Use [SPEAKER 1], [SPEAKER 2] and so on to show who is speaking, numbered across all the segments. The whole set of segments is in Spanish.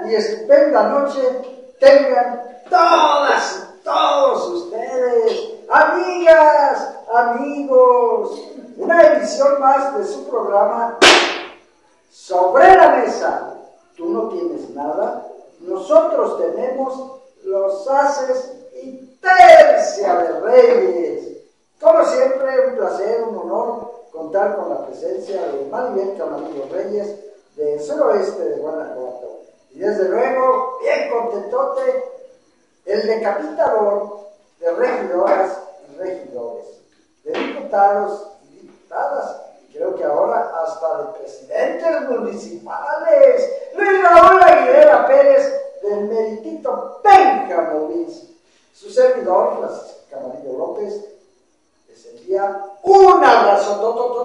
[SPEAKER 1] y estupenda noche tengan todas y todos ustedes, amigas, amigos, una edición más de su programa Sobre la Mesa. Tú no tienes nada, nosotros tenemos los haces y tercia de reyes. Como siempre, un placer, un honor contar con la presencia de Maribel Camarillo Reyes, del suroeste de Guanajuato. Y desde luego, bien contentote, el decapitador de regidoras y regidores, de diputados y diputadas, creo que ahora hasta de presidentes municipales, Luis Raúl Aguilera Pérez, del meritito Penja Movis. Su servidor, Francisco Camarillo López, les envía un abrazo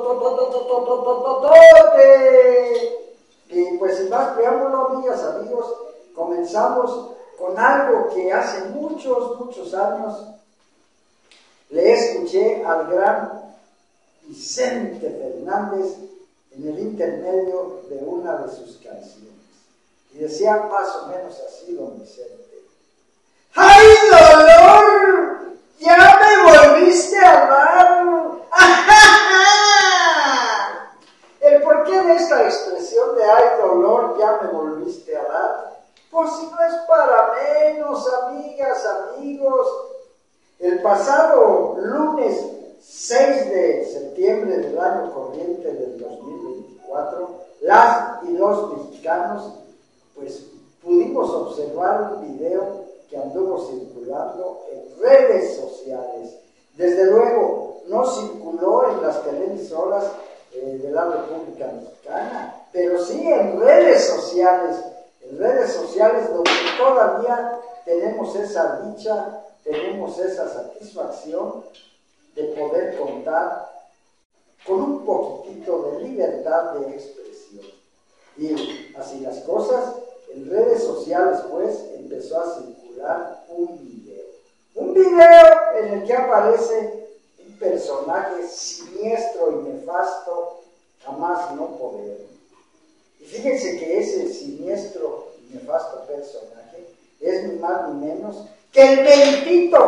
[SPEAKER 1] y pues sin más preámbulo, amigas, amigos, comenzamos con algo que hace muchos años le escuché al gran Vicente Fernández en el intermedio de una de sus canciones. Y decía más o menos así, don Vicente: ¡ay, dolor! ¡Ya me volviste a dar! El porqué de esta expresión de ¡ay, dolor! ¡Ya me volviste a dar! Pues si no es para menos, amigas, amigos. El pasado lunes 6 de septiembre del año corriente del 2024, las y los mexicanos pues pudimos observar un video que anduvo circulando en redes sociales. Desde luego no circuló en las televisoras de la República Mexicana, pero sí en redes sociales donde todavía tenemos esa dicha, tenemos esa satisfacción de poder contar con un poquitito de libertad de expresión. Y así las cosas, en redes sociales pues empezó a circular un video en el que aparece un personaje siniestro y nefasto, jamás no poder. Y fíjense que ese siniestro y nefasto personaje es ni más ni menos que el meritito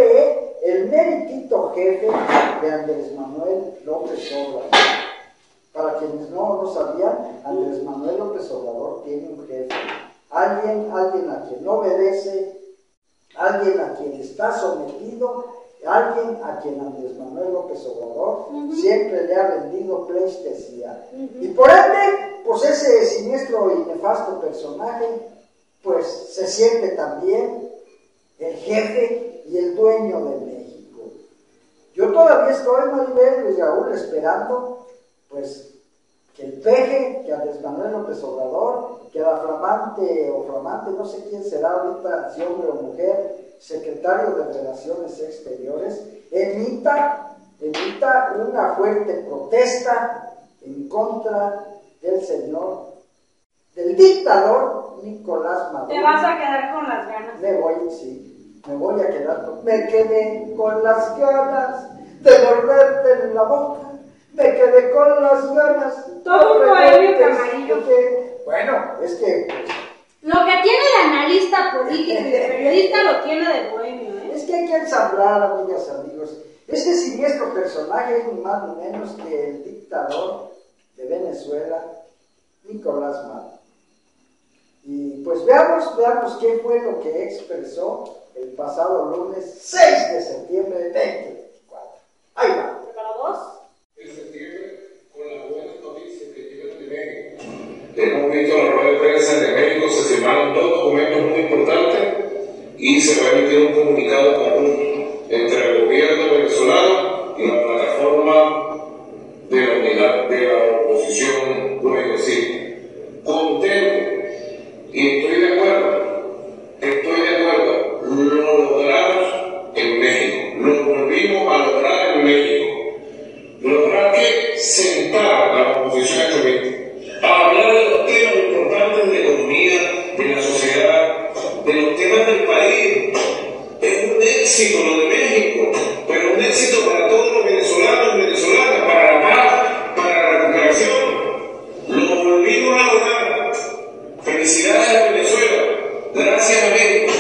[SPEAKER 1] jefe de Andrés Manuel López Obrador. Para quienes no lo sabían, Andrés Manuel López Obrador tiene un jefe, alguien a quien obedece, alguien a quien está sometido, alguien a quien Andrés Manuel López Obrador siempre le ha vendido pleitesía. Y por ende, pues ese siniestro y nefasto personaje, pues se siente también el jefe y el dueño de México. Yo todavía estoy, Maribel, Luis Raúl, esperando pues que el peje, que Andrés Manuel López Obrador, que la flamante, no sé quién será ahorita, si hombre o mujer, secretario de Relaciones Exteriores, emita una fuerte protesta en contra del señor, del dictador Nicolás Maduro.
[SPEAKER 2] ¿Te vas a quedar con las ganas?
[SPEAKER 1] Me quedé con las ganas de morderte en la boca. Me quedé con las ganas.
[SPEAKER 2] Todo un bohemio, Camarillo.
[SPEAKER 1] Bueno, es que
[SPEAKER 2] lo que tiene de analista político y de periodista lo tiene de bohemio, ¿eh?
[SPEAKER 1] Es que hay que ensamblar, amigas, amigos. Este siniestro personaje es ni más ni menos que el dictador de Venezuela, Nicolás Maduro. Y pues veamos qué fue lo que expresó el pasado lunes 6 de septiembre de 2024. Ahí va.
[SPEAKER 2] ¿Preparados?
[SPEAKER 3] En septiembre, con las buenas noticias que llegan de México. Hemos visto en la rueda de prensa de México, se firmaron dos documentos muy importantes y se va a emitir un comunicado conjunto entre el gobierno venezolano y la plataforma de la unidad de la oposición, luego sí, contento, y estoy de acuerdo, lo logramos en México, lo volvimos a lograr en México. Lograr que sentar a la oposición actualmente a hablar de los temas importantes de economía, de la sociedad, de los temas del país. Es un éxito lo de México, pero un éxito para todos los venezolanos y venezolanas, para la paz, para la recuperación. Lo volvimos a lograr. Felicidades a Venezuela. Gracias a México.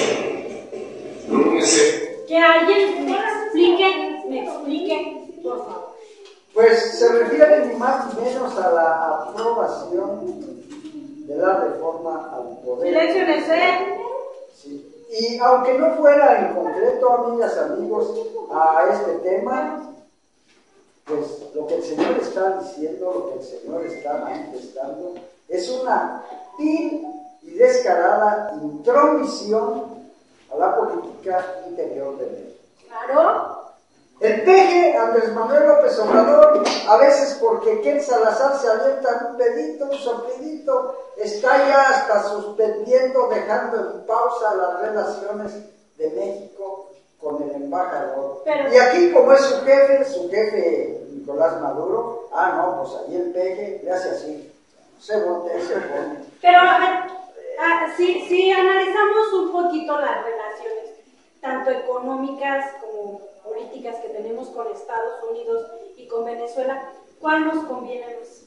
[SPEAKER 2] Que alguien me explique, por favor.
[SPEAKER 1] Pues se refiere ni más ni menos a la aprobación de la reforma al poder.
[SPEAKER 2] Silencio en el set.
[SPEAKER 1] Sí. Y aunque no fuera en concreto, amigas, amigos, a este tema, pues lo que el Señor está diciendo, lo que el Señor está manifestando, es una vil y descarada intromisión a la política interior de México.
[SPEAKER 2] Claro.
[SPEAKER 1] El peje, Andrés Manuel López Obrador, a veces porque Ken Salazar se avienta un pedito, un soplidito, está ya hasta suspendiendo, dejando en pausa las relaciones de México con el embajador.
[SPEAKER 2] Pero,
[SPEAKER 1] y aquí, como es su jefe Nicolás Maduro, no, pues ahí el peje le hace así, se voltea y se pone.
[SPEAKER 2] Pero a ver, si analizamos un poquito las relaciones, tanto económicas como políticas que tenemos con Estados Unidos y con Venezuela, ¿cuál nos conviene más?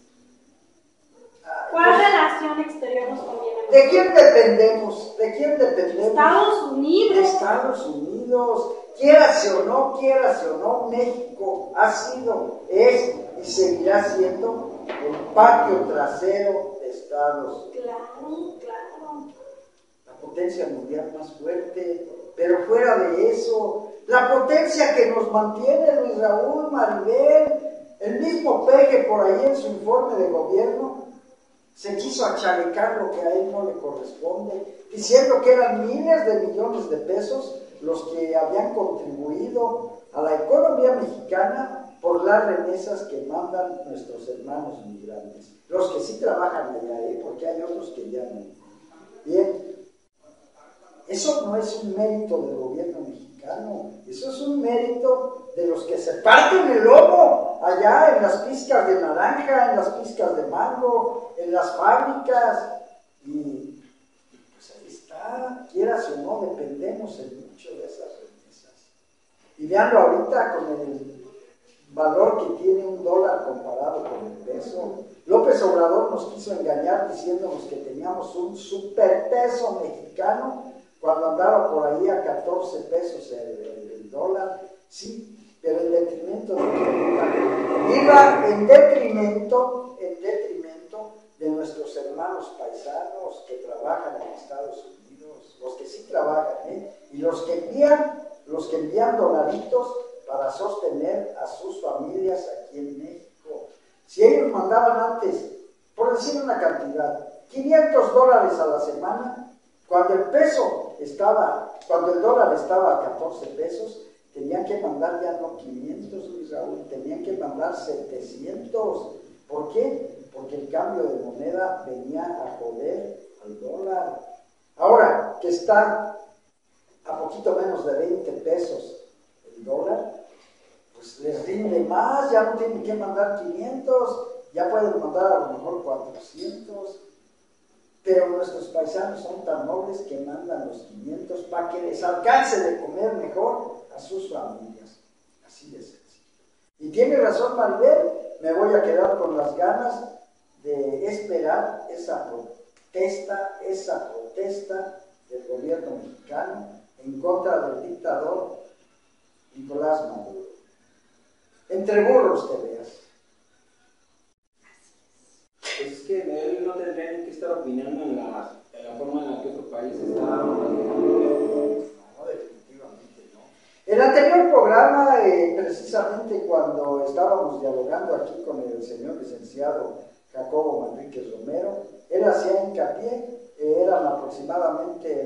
[SPEAKER 2] ¿Cuál relación exterior nos conviene más?
[SPEAKER 1] ¿De quién dependemos? ¿De quién dependemos?
[SPEAKER 2] Estados Unidos.
[SPEAKER 1] De Estados Unidos. Quierase o no, México ha sido, es y seguirá siendo el patio trasero de Estados Unidos.
[SPEAKER 2] Claro.
[SPEAKER 1] La potencia mundial más fuerte, pero fuera de eso, la potencia que nos mantiene Luis Raúl, Maribel, el mismo peje por ahí en su informe de gobierno, se quiso achalecar lo que a él no le corresponde, diciendo que eran miles de millones de pesos los que habían contribuido a la economía mexicana por las remesas que mandan nuestros hermanos migrantes, los que sí trabajan allá, porque hay otros que ya no. Bien, eso no es un mérito del gobierno mexicano, eso es un mérito de los que se parten el lomo allá en las pizcas de naranja, en las pizcas de mango, en las fábricas, y pues ahí está, quieras o no, dependemos en mucho de esas remesas. Y veanlo ahorita con el valor que tiene un dólar comparado con el peso. López Obrador nos quiso engañar diciéndonos que teníamos un superpeso mexicano cuando andaba por ahí a 14 pesos el dólar, sí, pero en detrimento de iba en detrimento de nuestros hermanos paisanos que trabajan en Estados Unidos, los que sí trabajan, y los que envían dolaritos para sostener a sus familias aquí en México. Si ellos mandaban antes, por decir una cantidad, $500 a la semana, cuando el dólar estaba a 14 pesos, tenían que mandar ya no 500, Luis Raúl, tenían que mandar 700. ¿Por qué? Porque el cambio de moneda venía a joder al dólar. Ahora que está a poquito menos de 20 pesos el dólar, pues les rinde más, ya no tienen que mandar 500, ya pueden mandar a lo mejor 400. Pero nuestros paisanos son tan nobles que mandan los 500 para que les alcance de comer mejor a sus familias. Así de sencillo. Y tiene razón Maribel, me voy a quedar con las ganas de esperar esa protesta del gobierno mexicano en contra del dictador Nicolás Maduro. Entre burros te veas.
[SPEAKER 4] Pues es que él no tendría ni que estar opinando en la forma en la que otro país está.
[SPEAKER 1] No, definitivamente no. El anterior programa, precisamente cuando estábamos dialogando aquí con el señor licenciado Jacobo Manríquez Romero, él hacía hincapié, eran aproximadamente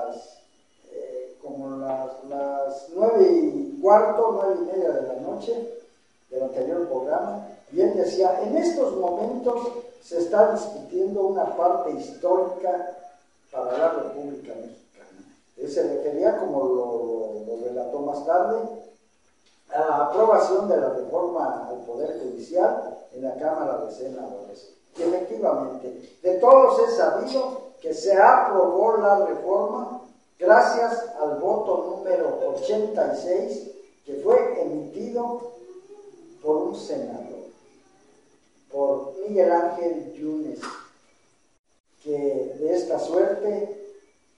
[SPEAKER 1] como las 9:15, 9:30 de la noche del anterior programa, y él decía, en estos momentos se está discutiendo una parte histórica para la República Mexicana. Él se refería, como lo relató más tarde, a la aprobación de la reforma al Poder Judicial en la Cámara de Senadores. Y efectivamente, de todos es sabido que se aprobó la reforma gracias al voto número 86 que fue emitido por un senador, por Miguel Ángel Yunes, que de esta suerte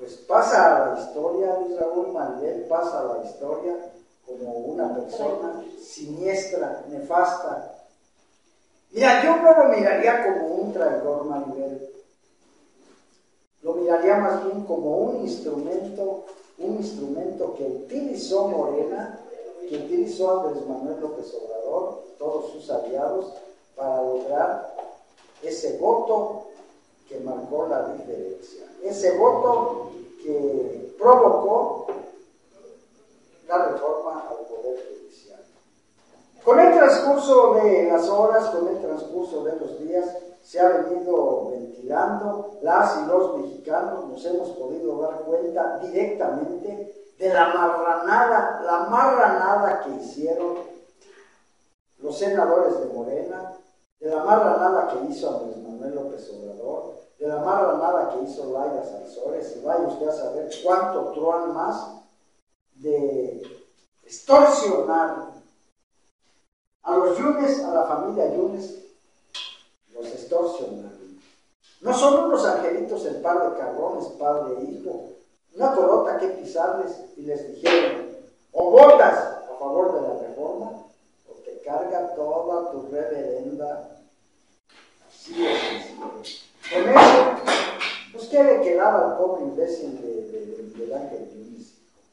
[SPEAKER 1] pues pasa a la historia, Luis Raúl Maribel pasa a la historia como una persona siniestra, nefasta. Mira, yo no lo miraría como un traidor, Maribel. Lo miraría más bien como un instrumento que utilizó Morena, que utilizó Andrés Manuel López Obrador, todos sus aliados, para lograr ese voto que marcó la diferencia, ese voto que provocó la reforma al Poder Judicial. Con el transcurso de las horas, con el transcurso de los días, se ha venido ventilando, las y los mexicanos nos hemos podido dar cuenta directamente de la marranada que hicieron los senadores de Morena, de la marranada que hizo Andrés Manuel López Obrador, de la marranada que hizo Laida Sansores, y vaya usted a saber cuánto truán más de extorsionar a los Yunes, a la familia Yunes, los extorsionaron. No son unos angelitos el par de cabrones, padre e hijo, una colota que pisarles, y les dijeron: o votas a favor de la reforma, o te carga toda tu reverenda. Así es sencillo. Con eso, pues qué le quedaba al pobre imbécil del Ángel Yunes.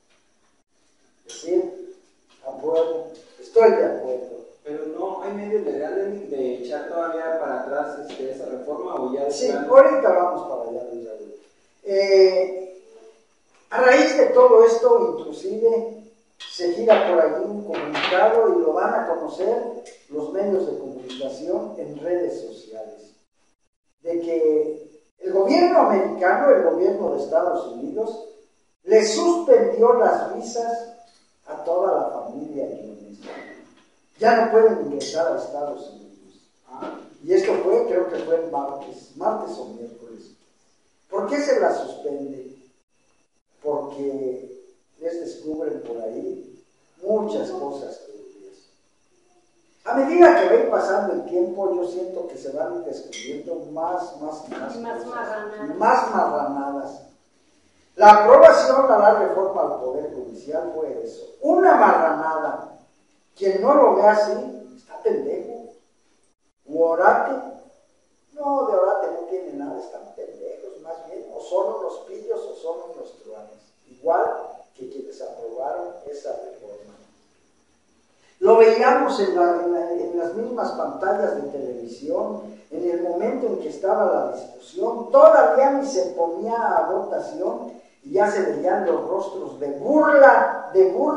[SPEAKER 1] Decir, apruebo, estoy de acuerdo.
[SPEAKER 4] Pero no hay medios legales de echar todavía para atrás esa reforma, o ya...
[SPEAKER 1] Sí, ahorita vamos para allá, Luis Raúl. A raíz de todo esto, inclusive, se gira por allí un comunicado y lo van a conocer los medios de comunicación en redes sociales, de que el gobierno americano, el gobierno de Estados Unidos, le suspendió las visas a toda la familia Yunes. Ya no pueden ingresar a Estados Unidos. Y esto fue, creo que fue el martes o miércoles. ¿Por qué se la suspende? Porque les descubren por ahí muchas cosas turbias. A medida que va a ir pasando el tiempo, yo siento que se van descubriendo más marranadas. La aprobación a la reforma al Poder Judicial fue eso, una marranada. Quien no lo ve así, está pendejo. O orate, no, de orate no tiene nada, están pendejos, más bien, o son unos pillos o son unos truanes. Igual que quienes aprobaron esa reforma. Lo veíamos en las mismas pantallas de televisión, en el momento en que estaba la discusión, todavía ni se ponía a votación y ya se veían los rostros de burla,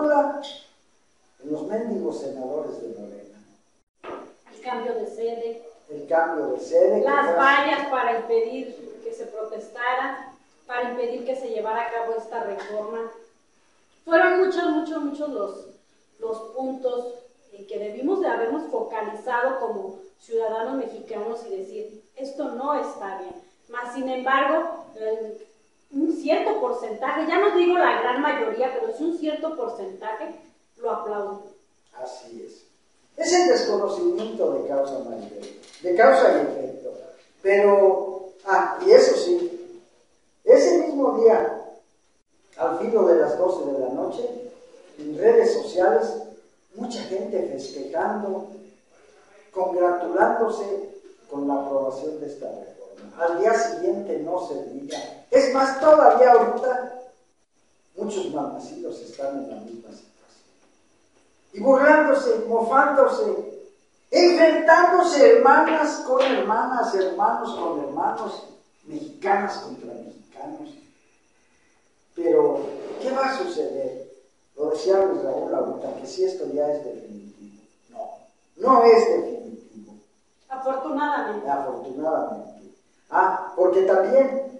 [SPEAKER 1] en los mendigos senadores de Morena.
[SPEAKER 2] El cambio de sede. Las vallas para impedir que se protestara, para impedir que se llevara a cabo esta reforma. Fueron muchos los puntos en que debimos de habernos focalizado como ciudadanos mexicanos y decir, esto no está bien. Mas, sin embargo, un cierto porcentaje, ya no digo la gran mayoría, pero sí un cierto porcentaje, lo aplauden.
[SPEAKER 1] Así es. Es el desconocimiento de causa, Maribel, de causa y efecto. Pero, y eso sí, ese mismo día, al filo de las 12 de la noche, en redes sociales, mucha gente festejando, congratulándose con la aprobación de esta reforma. Al día siguiente no se diga. Es más, todavía ahorita, muchos malnacidos están en la misma situación. Y burlándose, mofándose, enfrentándose hermanas con hermanas, hermanos con hermanos, mexicanas contra mexicanos. Pero, ¿qué va a suceder? Lo decía Luis Raúl ahorita, que si esto ya es definitivo. No es definitivo.
[SPEAKER 2] Afortunadamente.
[SPEAKER 1] Porque también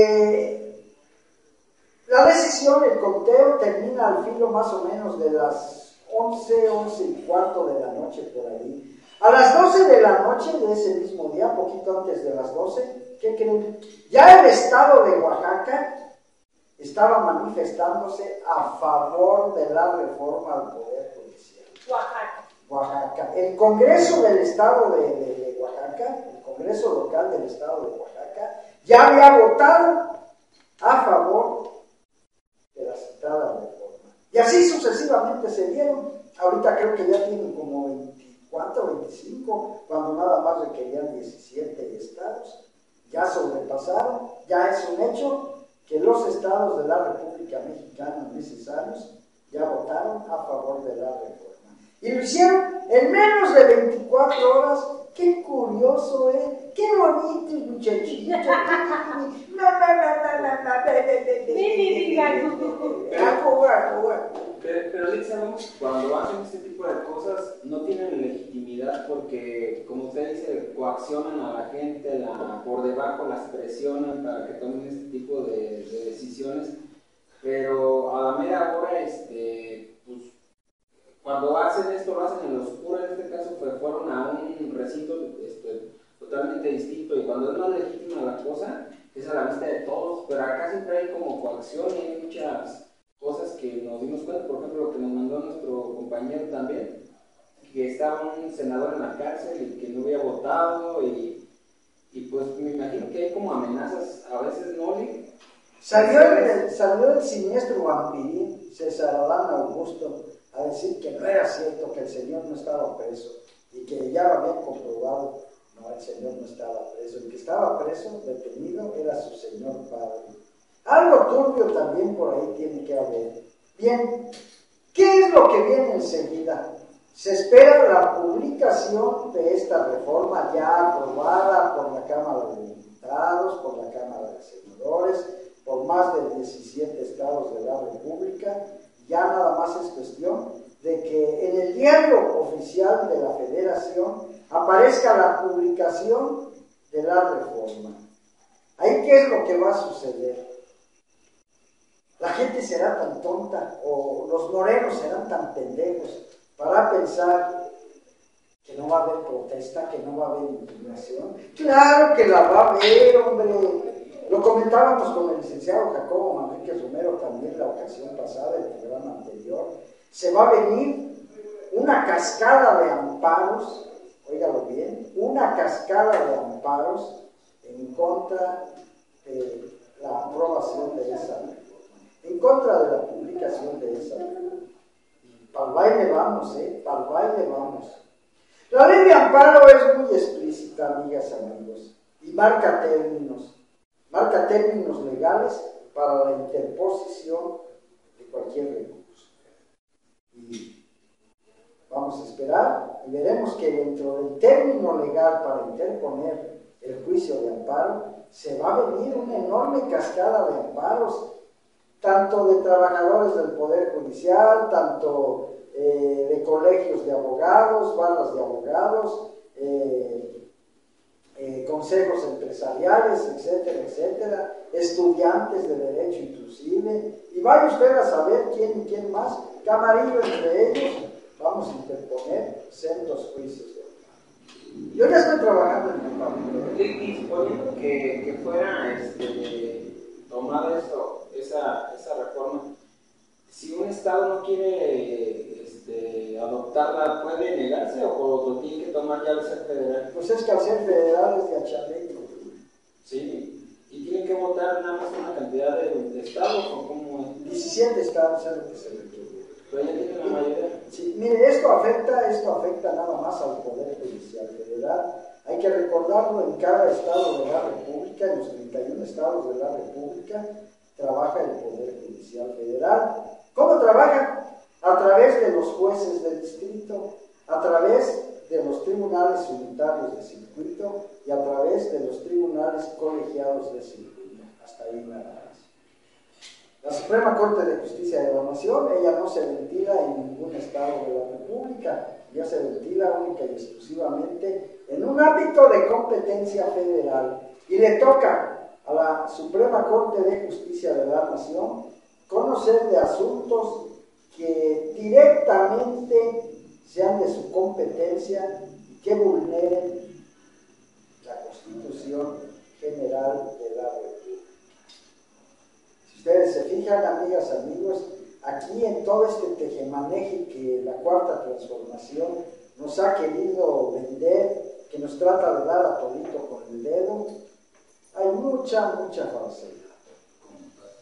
[SPEAKER 1] la decisión, el conteo termina al filo más o menos de las 11:15 de la noche por ahí. A las 12 de la noche de ese mismo día, poquito antes de las 12, ¿qué creen? Ya el estado de Oaxaca estaba manifestándose a favor de la reforma al Poder Judicial. Oaxaca. El Congreso del Estado de Oaxaca, el Congreso local del Estado de Oaxaca, ya había votado a favor aceptada reforma. Y así sucesivamente se dieron. Ahorita creo que ya tienen como 24 o 25, cuando nada más requerían 17 estados. Ya sobrepasaron, ya es un hecho que los estados de la República Mexicana necesarios ya votaron a favor de la reforma. Y lo hicieron en menos de 24 horas. ¡Qué curioso, qué bonito, muchachito!
[SPEAKER 4] Pero sí sabemos que cuando hacen este tipo de cosas no tienen legitimidad porque, como usted dice, coaccionan a la gente, por debajo las presionan para que tomen este tipo de decisiones, pero a la mera hora, pues, cuando hacen esto, lo hacen en lo oscuro. En este caso fueron a un recinto totalmente distinto, y cuando es más legítima la cosa, es a la vista de todos, pero acá siempre hay como coacción y hay muchas cosas que nos dimos cuenta. Por ejemplo, lo que nos mandó nuestro compañero también, que estaba un senador en la cárcel y que no había votado, y pues me imagino que hay como amenazas a veces, ¿no?
[SPEAKER 1] Salió el siniestro vampirín César Adán Augusto a decir que no era cierto, que el señor no estaba preso, y que ya lo habían comprobado. No, el señor no estaba preso. El que estaba preso, detenido, era su señor padre. Algo turbio también por ahí tiene que haber. Bien, ¿qué es lo que viene enseguida? Se espera la publicación de esta reforma ya aprobada por la Cámara de Diputados, por la Cámara de Senadores, por más de 17 estados de la República. Ya nada más es cuestión de que en el diario oficial de la Federación aparezca la publicación de la reforma. ¿Ahí qué es lo que va a suceder? La gente será tan tonta, o los morenos serán tan pendejos para pensar que no va a haber protesta, que no va a haber indignación. Claro que la va a haber, hombre. Lo comentábamos con el licenciado Jacobo Manrique Romero también la ocasión pasada, el programa anterior. Se va a venir una cascada de amparos, óigalo bien, una cascada de amparos en contra de la aprobación de esa reforma, en contra de la publicación de esa reforma. Para el baile vamos, para el baile vamos. La ley de amparo es muy explícita, amigas y amigos, y marca términos legales para la interposición de cualquier recurso. Y vamos a esperar y veremos que dentro del término legal para interponer el juicio de amparo se va a venir una enorme cascada de amparos, tanto de trabajadores del Poder Judicial, tanto de colegios de abogados, bandas de abogados, consejos empresariales, etcétera, etcétera, estudiantes de derecho inclusive, y vaya usted a saber quién más. Camarillo entre ellos. Vamos a interponer sendos juicios de amparo. Yo ya estoy trabajando en el papel.
[SPEAKER 4] Y suponiendo que fuera tomada esa reforma, si un estado no quiere adoptarla, ¿puede negarse o lo tiene que tomar ya el ser federal?
[SPEAKER 1] Pues es que al ser federal es de achaleco.
[SPEAKER 4] Sí, y tienen que votar nada más una cantidad de estados, ¿o cómo es?
[SPEAKER 1] 17 estados es lo que se requiere.
[SPEAKER 4] Pero ya tienen la mayoría.
[SPEAKER 1] Sí, mire, esto afecta nada más al Poder Judicial Federal. Hay que recordarlo, en cada estado de la República, en los 31 estados de la República, trabaja el Poder Judicial Federal. ¿Cómo trabaja? A través de los jueces del distrito, a través de los tribunales unitarios de circuito y a través de los tribunales colegiados de circuito. Hasta ahí nada más. La Suprema Corte de Justicia de la Nación, ella no se ventila en ningún estado de la República, ella se ventila única y exclusivamente en un ámbito de competencia federal, y le toca a la Suprema Corte de Justicia de la Nación conocer de asuntos que directamente sean de su competencia y que vulneren la Constitución General de la República. Si ustedes se fijan, amigas, amigos, aquí en todo este tejemaneje que la Cuarta Transformación nos ha querido vender, que nos trata de dar a todito con el dedo, hay mucha falsedad.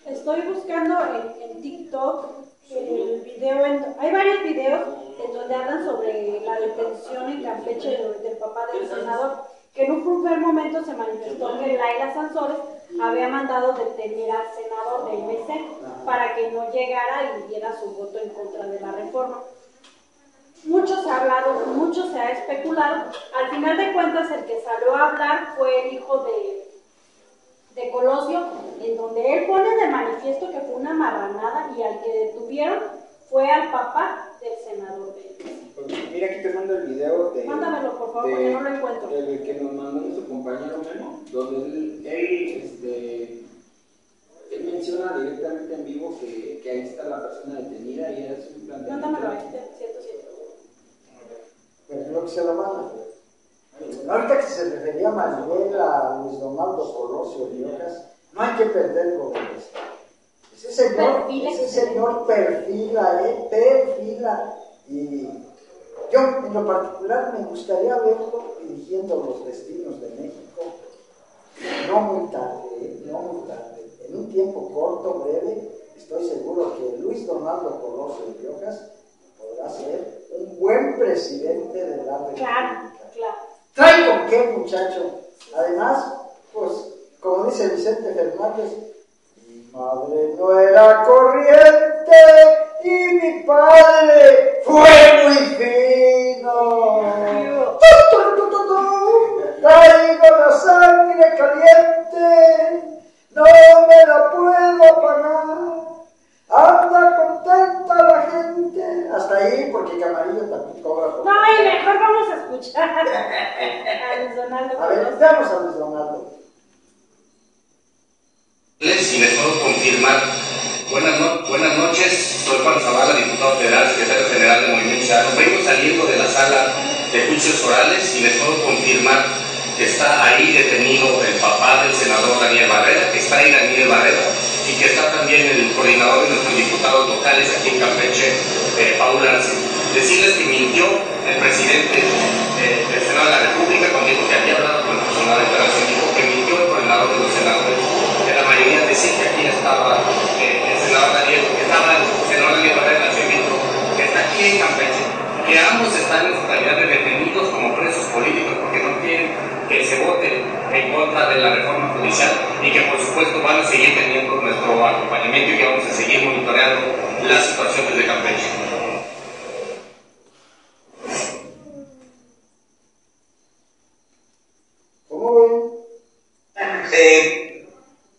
[SPEAKER 2] Estoy buscando en TikTok el video, hay varios videos en donde hablan sobre la detención en Campeche del papá del senador, que en un primer momento se manifestó que Laila Sansores había mandado detener al senador del MC para que no llegara y diera su voto en contra de la reforma. Mucho se ha hablado, mucho se ha especulado. Al final de cuentas, el que salió a hablar fue el hijo de Colosio, en donde él pone de manifiesto que fue una marranada y al que detuvieron fue al papá del senador de él.
[SPEAKER 4] Mira, aquí te mando el video de...
[SPEAKER 2] Mándamelo, por favor, porque no lo encuentro.
[SPEAKER 4] El que nos mandó nuestro compañero Memo, donde él menciona directamente en vivo que ahí está la persona detenida y es un planteamiento...
[SPEAKER 2] Mándamelo, ahí está, 107.
[SPEAKER 1] Pues creo que se lo manda. Ahorita que se refería Manuel a Luis Donaldo Colosio Riojas, no hay que perder con esto. Ese señor perfila, perfila. Y yo, en lo particular, me gustaría verlo dirigiendo los destinos de México. No muy tarde, no muy tarde. En un tiempo corto, breve, estoy seguro que Luis Donaldo Colosio Riojas podrá ser un buen presidente de la República.
[SPEAKER 2] Claro.
[SPEAKER 1] ¿Trae con qué, muchacho? Además, pues, como dice Vicente Fernández, mi madre no era corriente y mi padre fue muy fino. Traigo la sangre caliente, no me la puedo apagar. Anda contenta la gente. Hasta ahí, porque Camarillo también cobra.
[SPEAKER 2] No, y mejor vamos a escuchar a Luis Donaldo.
[SPEAKER 1] A ver, veamos a Luis Donaldo.
[SPEAKER 3] Y les puedo confirmar. Buenas noches, soy Juan Zavala, diputado federal, secretario general del Movimiento Ciudadano. Vengo saliendo de la sala de juicios orales y les puedo confirmar que está ahí detenido el papá del senador Daniel Barrera, que está ahí Daniel Barrera, y que está también el coordinador de nuestros diputados locales aquí en Campeche, Paul Arce. Decirles que mintió el presidente del Senado de la República cuando dijo que había hablado con el personal de Federación, dijo que mintió el coordinador de los senadores, que la mayoría decía que aquí estaba el senador Daniel, que estaba el senador Daniel Barrera, que está aquí en Campeche, que ambos están en su calidad de detenidos como presos políticos porque no quieren que se vote en contra de la reforma judicial y que por supuesto van a seguir teniendo nuestro acompañamiento y que vamos a seguir monitoreando la situación desde Campeche.
[SPEAKER 1] ¿Cómo ven?
[SPEAKER 2] Ahí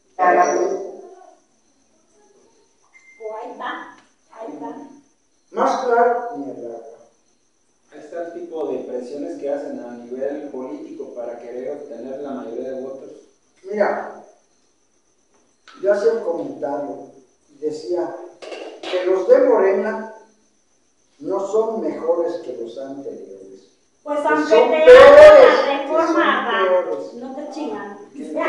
[SPEAKER 2] está.
[SPEAKER 1] Más claro, ni hablar.
[SPEAKER 4] Ahí está el tipo de presiones que hacen a nivel político para querer obtener la mayoría de votos.
[SPEAKER 1] Mira, yo hacía un comentario y decía que los de Morena no son mejores que los anteriores.
[SPEAKER 2] Pues
[SPEAKER 1] Que
[SPEAKER 2] aunque
[SPEAKER 1] son
[SPEAKER 2] te
[SPEAKER 1] peores,
[SPEAKER 2] hagan la
[SPEAKER 1] que
[SPEAKER 2] reforma,
[SPEAKER 1] son peores.
[SPEAKER 2] no te chingan.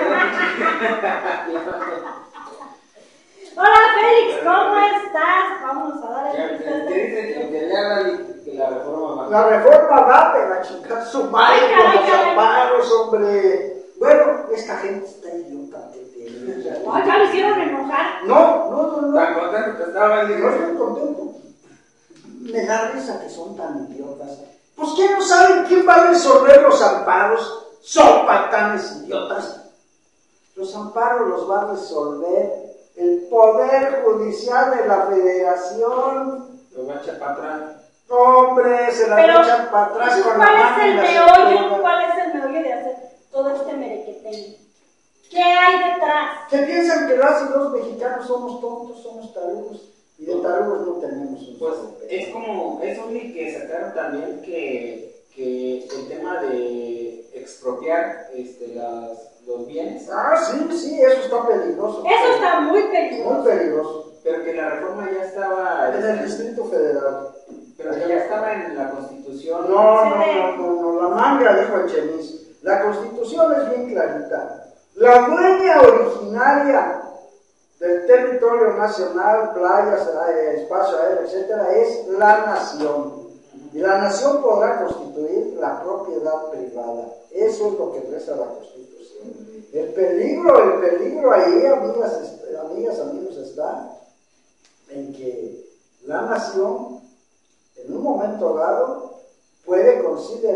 [SPEAKER 2] Hola Félix, ¿cómo estás? Vamos a dar el
[SPEAKER 4] ¿Qué dicen? Que le hagan que la reforma va.
[SPEAKER 1] La reforma va a chingar su madre con los amparos, hombre. Bueno, esta gente está idiota.
[SPEAKER 2] Ay, ya lo hicieron enojar.
[SPEAKER 1] No.
[SPEAKER 4] Tan contento que estaban,
[SPEAKER 1] No estoy contento. Me da risa que son tan idiotas. Pues que no saben quién va a resolver los amparos. Son patanes idiotas. Los amparos los va a resolver el Poder Judicial de la Federación.
[SPEAKER 4] Lo va a echar para atrás.
[SPEAKER 1] Hombre, se la echan para atrás con la mano.
[SPEAKER 2] ¿Cuál es el meollo? ¿Cuál es el meollo de hacer todo este merequetengue? ¿Qué hay detrás?
[SPEAKER 1] Que piensan que las y los mexicanos somos tontos, somos tarugos. Y de tarugos no tenemos un
[SPEAKER 4] Pues
[SPEAKER 1] solo peso.
[SPEAKER 4] es como, es un que sacaron también que el tema de expropiar los bienes.
[SPEAKER 1] Ah, sí, eso está peligroso.
[SPEAKER 2] Eso está muy peligroso.
[SPEAKER 1] Muy peligroso.
[SPEAKER 4] Pero que la reforma ya estaba
[SPEAKER 1] En el Distrito Federal.
[SPEAKER 4] pero que ya estaba en la Constitución.
[SPEAKER 1] No, la manga, dijo el Chemis. La Constitución es bien clarita. La dueña originaria del territorio nacional, playas, espacio aéreo, etcétera, es la nación. Y la nación podrá constituir la propiedad privada. Eso es lo que reza la Constitución. El peligro ahí, amigas, amigos,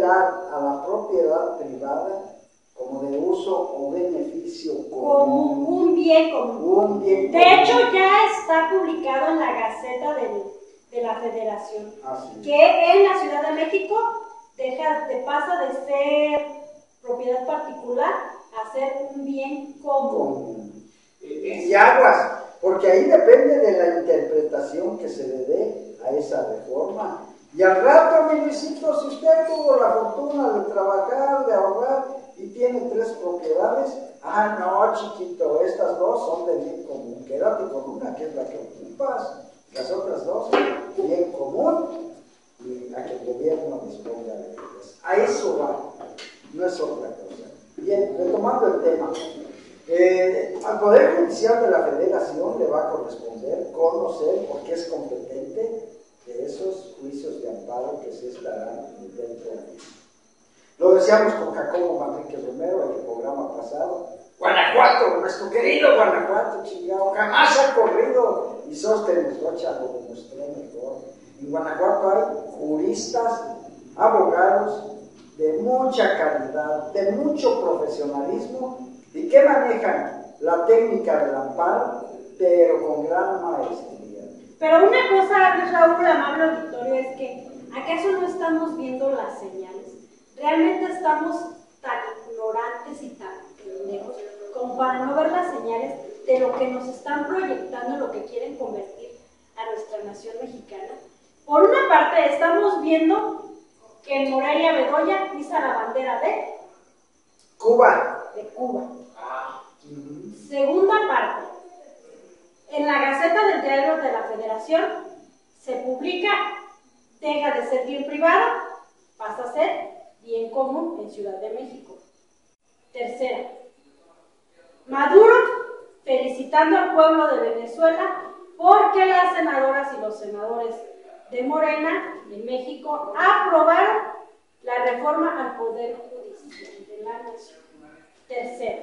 [SPEAKER 1] considerar a la propiedad privada como de uso o beneficio
[SPEAKER 2] como
[SPEAKER 1] común.
[SPEAKER 2] un bien común.
[SPEAKER 1] Un bien
[SPEAKER 2] De
[SPEAKER 1] común.
[SPEAKER 2] hecho, ya está publicado en la Gaceta de la Federación,
[SPEAKER 1] Así es.
[SPEAKER 2] que en la Ciudad de México pasa de ser propiedad particular a ser un bien común.
[SPEAKER 1] Común. Y aguas, porque ahí depende de la interpretación que se le dé a esa reforma. Y al rato, mi Luisito, si usted tuvo la fortuna de trabajar, de ahorrar y tiene 3 propiedades, no, chiquito, estas 2 son de bien común. Quédate con una, que es la que ocupas. Las otras 2, bien común, y a que el gobierno disponga de ellas. A eso va, no es otra cosa. Bien, retomando el tema. Al Poder Judicial de la Federación le va a corresponder conocer, porque es competente, de esos juicios de amparo que se estarán dentro de ellos. Lo decíamos con Jacobo Manrique Romero en el programa pasado. Guanajuato, nuestro querido Guanajuato, chingado, jamás ha corrido y Sóstenes Rocha lo demostró mejor. En Guanajuato hay juristas, abogados de mucha calidad, de mucho profesionalismo y que manejan la técnica del amparo, pero con gran maestría.
[SPEAKER 2] Pero una cosa, Raúl, amable auditorio, es que ¿acaso no estamos viendo las señales? ¿Realmente estamos tan ignorantes y tan pendejos como para no ver las señales de lo que nos están proyectando, lo que quieren convertir a nuestra nación mexicana? Por una parte, estamos viendo que en Morelia Bedoya pisa la bandera de
[SPEAKER 1] Cuba.
[SPEAKER 2] Segunda parte, en la Gaceta del Diario de la Federación se publica, deja de ser bien privado, pasa a ser bien común en Ciudad de México. Tercera, Maduro felicitando al pueblo de Venezuela porque las senadoras y los senadores de Morena en México aprobaron la reforma al Poder Judicial de la Nación. Tercero,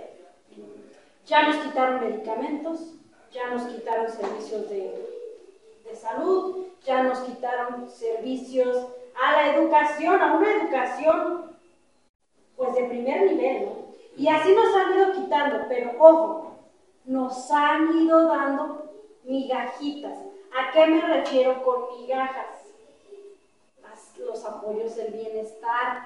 [SPEAKER 2] ya nos quitaron medicamentos, ya nos quitaron servicios de salud, ya nos quitaron servicios a la educación, a una educación pues de primer nivel, ¿no? Y así nos han ido quitando, pero ojo, nos han ido dando migajitas. ¿A qué me refiero con migajas? Los apoyos del bienestar.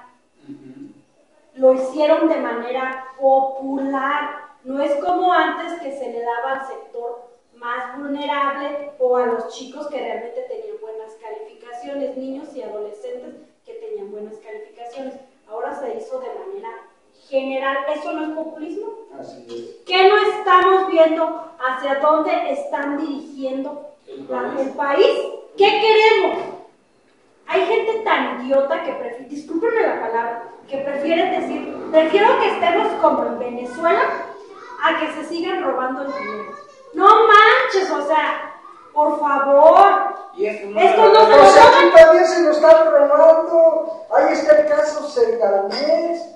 [SPEAKER 2] Lo hicieron de manera popular. No es como antes que se le daba al sector más vulnerable o a los chicos que realmente tenían buenas calificaciones, niños y adolescentes que tenían buenas calificaciones. Ahora se hizo de manera general. ¿Eso no es populismo?
[SPEAKER 1] Así es.
[SPEAKER 2] ¿Qué no estamos viendo hacia dónde están dirigiendo el país? ¿Qué queremos? Hay gente tan idiota que prefiere, discúlpenme la palabra, que prefieren decir, prefiero que estemos como en Venezuela a que se sigan robando el dinero. No manches, o sea, por favor.
[SPEAKER 4] Y esto no
[SPEAKER 2] Esto no se
[SPEAKER 1] O
[SPEAKER 2] lo
[SPEAKER 1] sea,
[SPEAKER 2] roban.
[SPEAKER 1] aquí también se lo están robando. Ahí está el caso Segalmex,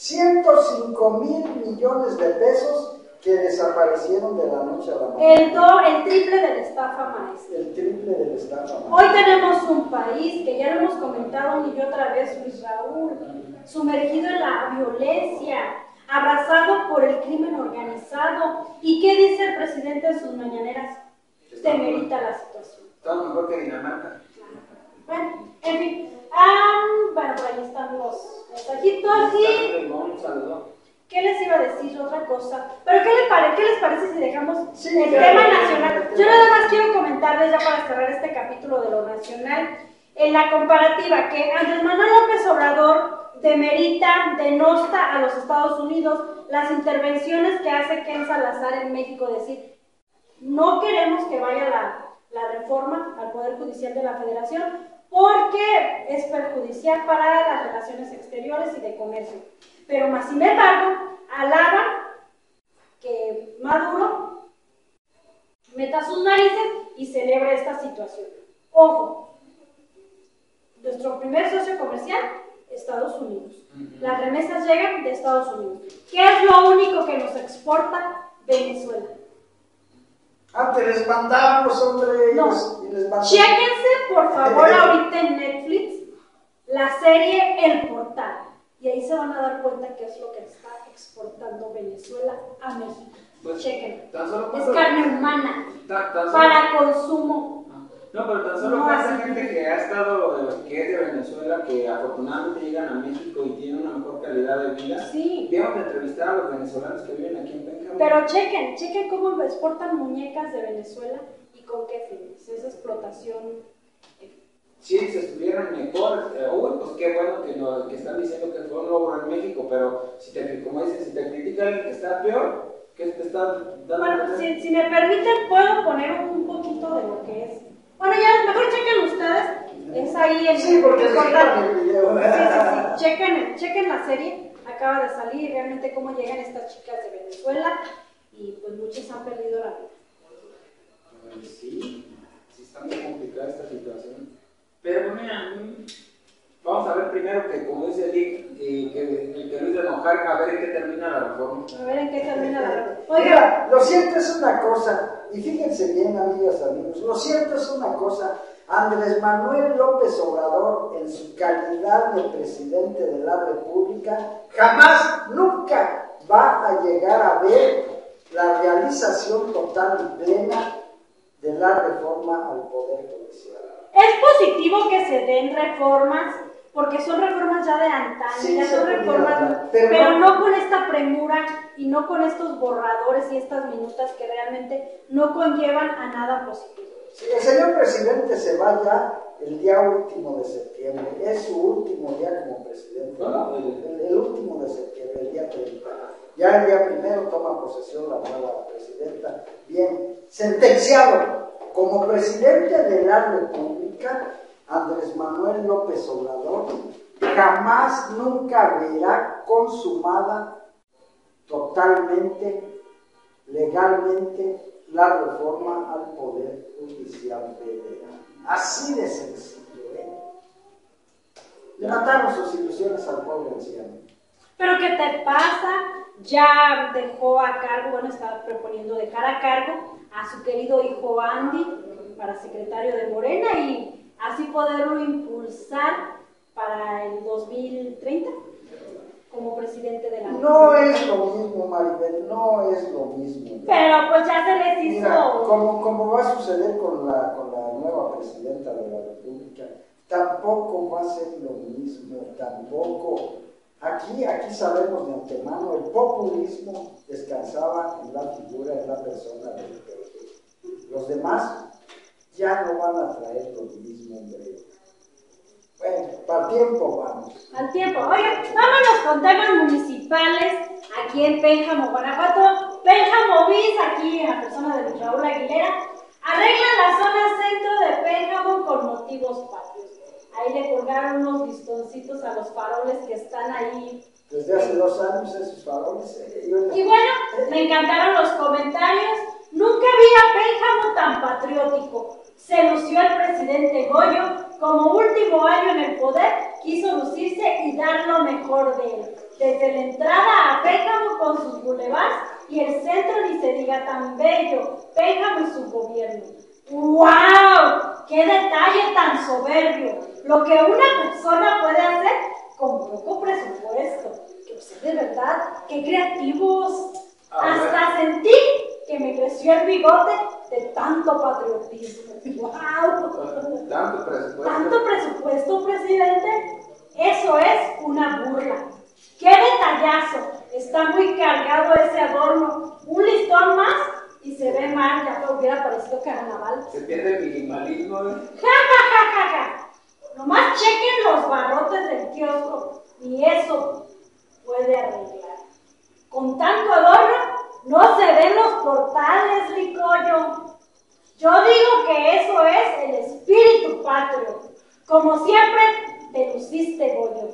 [SPEAKER 1] 105,000 millones de pesos que desaparecieron de la noche a la mañana.
[SPEAKER 2] El triple de la estafa maestra.
[SPEAKER 1] El triple de la estafa.
[SPEAKER 2] Hoy tenemos un país que ya lo hemos comentado una y otra vez, Luis Raúl, sumergido en la violencia, abrazado por el crimen organizado. ¿Y qué dice el presidente en sus mañaneras? Demerita la situación.
[SPEAKER 4] Está mejor que Dinamarca.
[SPEAKER 2] Bueno, en fin. Bueno, por ahí están los mensajitos y...
[SPEAKER 4] Un saludo.
[SPEAKER 2] ¿Qué les iba a decir? Otra cosa. ¿Pero qué les parece si dejamos el
[SPEAKER 1] claro,
[SPEAKER 2] tema nacional? Yo nada más quiero comentarles ya para cerrar este capítulo de lo nacional, en la comparativa que Andrés Manuel López Obrador demerita, denosta a los Estados Unidos, las intervenciones que hace Ken Salazar en México, decir, no queremos que vaya la reforma al Poder Judicial de la Federación porque es perjudicial para las relaciones exteriores y de comercio. Pero más sin embargo, alaba que Maduro meta sus narices y celebre esta situación. Ojo, nuestro primer socio comercial, Estados Unidos. Las remesas llegan de Estados Unidos. ¿Qué es lo único que nos exporta Venezuela?
[SPEAKER 1] Antes les mandamos, hombre.
[SPEAKER 2] No.
[SPEAKER 1] Y les mandamos.
[SPEAKER 2] Chéquense, por favor, ahorita en Netflix, la serie El Portal. Y ahí se van a dar cuenta qué es lo que está exportando Venezuela a México.
[SPEAKER 4] Pues,
[SPEAKER 2] chequen.
[SPEAKER 4] Es
[SPEAKER 2] carne humana para consumo.
[SPEAKER 4] No, pero tan solo pasa gente que ha estado, que es de Venezuela, que afortunadamente llegan a México y tienen una mejor calidad de vida.
[SPEAKER 2] Sí.
[SPEAKER 4] Vamos a entrevistar a los venezolanos que viven aquí en Pénjamo.
[SPEAKER 2] Pero chequen cómo exportan muñecas de Venezuela y con qué fines. Esa explotación.
[SPEAKER 4] Sí, si estuvieran mejor, pues qué bueno que están diciendo que fue un logro en México, pero como dicen, si te critican el que está peor, ¿qué te está dando?
[SPEAKER 2] Bueno, si me permiten, puedo poner un poquito de lo que es. Bueno, ya, mejor chequen ustedes. Es ahí el.
[SPEAKER 1] Sí, porque es el video.
[SPEAKER 2] Sí. Chequen la serie. Acaba de salir realmente cómo llegan estas chicas de Venezuela y pues muchos han perdido la vida.
[SPEAKER 4] Sí está muy complicada esta situación. Pero mira, vamos a ver primero que, como dice Lick, que Luis de enojar, a ver en qué termina la reforma.
[SPEAKER 2] A ver en qué termina la reforma.
[SPEAKER 1] Mira, lo cierto es una cosa, y fíjense bien, amigas, amigos, lo cierto es una cosa, Andrés Manuel López Obrador, en su calidad de presidente de la República, jamás, nunca va a llegar a ver la realización total y plena de la reforma al Poder Judicial.
[SPEAKER 2] Es positivo que se den reformas, porque son reformas ya de antaño,
[SPEAKER 1] sí,
[SPEAKER 2] ya son reformas, pero no con esta premura y no con estos borradores y estas minutas que realmente no conllevan a nada positivo.
[SPEAKER 1] Sí, el señor presidente se va ya el día último de septiembre, es su último día como presidente, el último de septiembre, el día 30. Ya el día primero toma posesión la nueva presidenta, bien, sentenciado. Como presidente de la República, Andrés Manuel López Obrador jamás, nunca verá consumada totalmente, legalmente, la reforma al Poder Judicial Federal. Así de sencillo, ¿eh? Le mataron sus ilusiones al pobre anciano.
[SPEAKER 2] ¿Pero qué te pasa? Ya dejó a cargo, bueno, estaba proponiendo dejar a cargo a su querido hijo Andy para secretario de Morena y así poderlo impulsar para el 2030 como presidente de la República.
[SPEAKER 1] No es lo mismo, Maribel, no es lo mismo.
[SPEAKER 2] Pero pues ya se les hizo.
[SPEAKER 1] Mira, como va a suceder con la nueva presidenta de la República, tampoco va a ser lo mismo, tampoco. Aquí sabemos de antemano, el populismo descansaba en la figura, en la persona del PRD. Los demás ya no van a traer lo mismo, hombre. Bueno, para tiempo vamos.
[SPEAKER 2] Al tiempo. Oigan, vámonos con temas municipales aquí en Pénjamo, Guanajuato. Pénjamo Bis, aquí en la persona de Raúl Aguilera, arreglan la zona centro de Pénjamo con motivos patrios. Ahí le colgaron unos listoncitos a los faroles que están ahí.
[SPEAKER 1] Desde hace 2 años esos faroles.
[SPEAKER 2] Y bueno, me encantaron los comentarios. Nunca vi a Pénjamo tan patriótico. Se lució el presidente Goyo. Como último año en el poder, quiso lucirse y dar lo mejor de él. Desde la entrada a Pénjamo con sus bulevares y el centro ni se diga tan bello, Pénjamo y su gobierno. ¡Wow! ¡Qué detalle tan soberbio! Lo que una persona puede hacer con poco presupuesto. Que pues, de verdad, qué creativos. Hasta sentí que me creció el bigote de tanto patriotismo. ¡Wow! ¿Tanto presupuesto, presidente? Eso es una burla. ¡Qué detallazo! Está muy cargado ese adorno. Un listón más y se ve mal, ya hubiera parecido carnaval.
[SPEAKER 4] Se pierde el minimalismo, ¿eh?
[SPEAKER 2] ¡Ja! Nomás chequen los barrotes del kiosco y eso puede arreglar. Con tanto adorno no se ven los portales, Ricollo. Yo digo que eso es el espíritu patrio. Como siempre, te luciste, Goyo.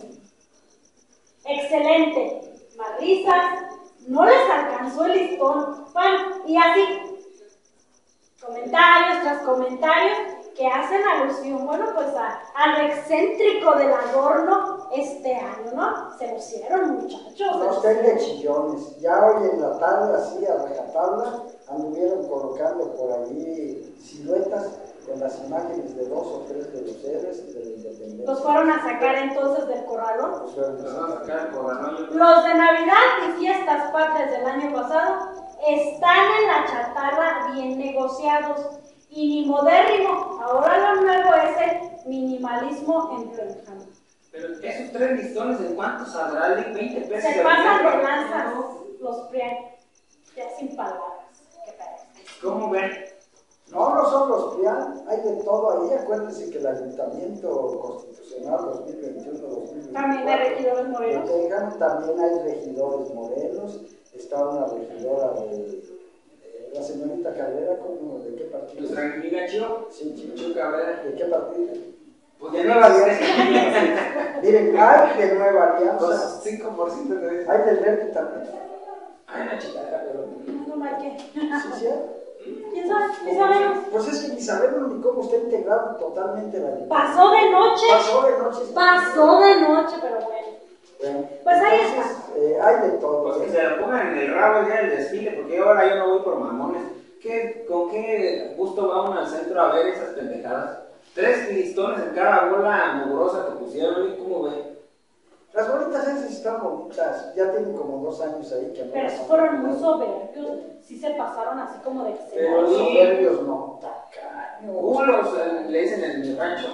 [SPEAKER 2] Excelente. Más risas. No les alcanzó el listón. Bueno, y así. Comentarios tras comentarios que hacen alusión, bueno, pues a lo excéntrico del adorno este año, ¿no? Se lucieron, muchachos.
[SPEAKER 1] No estén de chillones. Ya hoy en la tarde, así a rajatabla, anduvieron colocando por allí siluetas con las imágenes de 2 o 3 de los héroes de la independencia.
[SPEAKER 2] ¿Los fueron a sacar entonces del corralón?
[SPEAKER 1] Los fueron a sacar.
[SPEAKER 2] Los de Navidad y fiestas patrias del año pasado están en la chatarra bien negociados y ni modérrimo. Ahora lo nuevo es el minimalismo en Pénjamo.
[SPEAKER 4] Pero esos 3 listones, ¿en cuánto saldrá? ¿De 20 pesos?
[SPEAKER 2] Se pasan de lanzas los PRIAN, ya sin palabras. ¿Qué parece?
[SPEAKER 4] ¿Cómo ven?
[SPEAKER 1] No, no son los PRIAN, hay de todo ahí. Acuérdense que el Ayuntamiento Constitucional 2021-2024
[SPEAKER 2] También hay regidores morenos.
[SPEAKER 1] También hay regidores morenos. Está una regidora de la señorita Cabrera, ¿de qué partido?
[SPEAKER 4] ¿Los Tranquiligacho?
[SPEAKER 1] Sí,
[SPEAKER 4] Chicho Cabrera.
[SPEAKER 1] ¿De qué partido?
[SPEAKER 4] Pues
[SPEAKER 1] de Nueva Alianza. Miren, hay de Nueva Alianza.
[SPEAKER 4] Los 5% de
[SPEAKER 1] Hay del Verde también.
[SPEAKER 4] Hay una chica, pero.
[SPEAKER 2] No hay que.
[SPEAKER 1] Sí, sí.
[SPEAKER 2] ¿Quién sabe? ¿Qué sabemos?
[SPEAKER 1] Pues es que ni sabemos ni cómo está integrado totalmente la Alianza.
[SPEAKER 2] Pasó de noche.
[SPEAKER 1] Pasó de noche.
[SPEAKER 2] Pasó de noche, pero bueno.
[SPEAKER 1] Bueno,
[SPEAKER 2] Pues ahí
[SPEAKER 1] entonces, hay de todo.
[SPEAKER 4] Pues que se lo pongan en el rabo ya el desfile, porque ahora yo no voy por mamones. ¿Con qué gusto va uno al centro a ver esas pendejadas? 3 listones en cada bola mugrosa que pusieron, ¿y cómo ven?
[SPEAKER 1] Las bolitas esas están bonitas, ya tienen como 2 años ahí que no.
[SPEAKER 2] Pero sí fueron muy soberbios, sí se pasaron así como de que se
[SPEAKER 4] Pero
[SPEAKER 1] Los
[SPEAKER 4] sí.
[SPEAKER 1] soberbios no, tacaños.
[SPEAKER 4] Culos le dicen en mi rancho.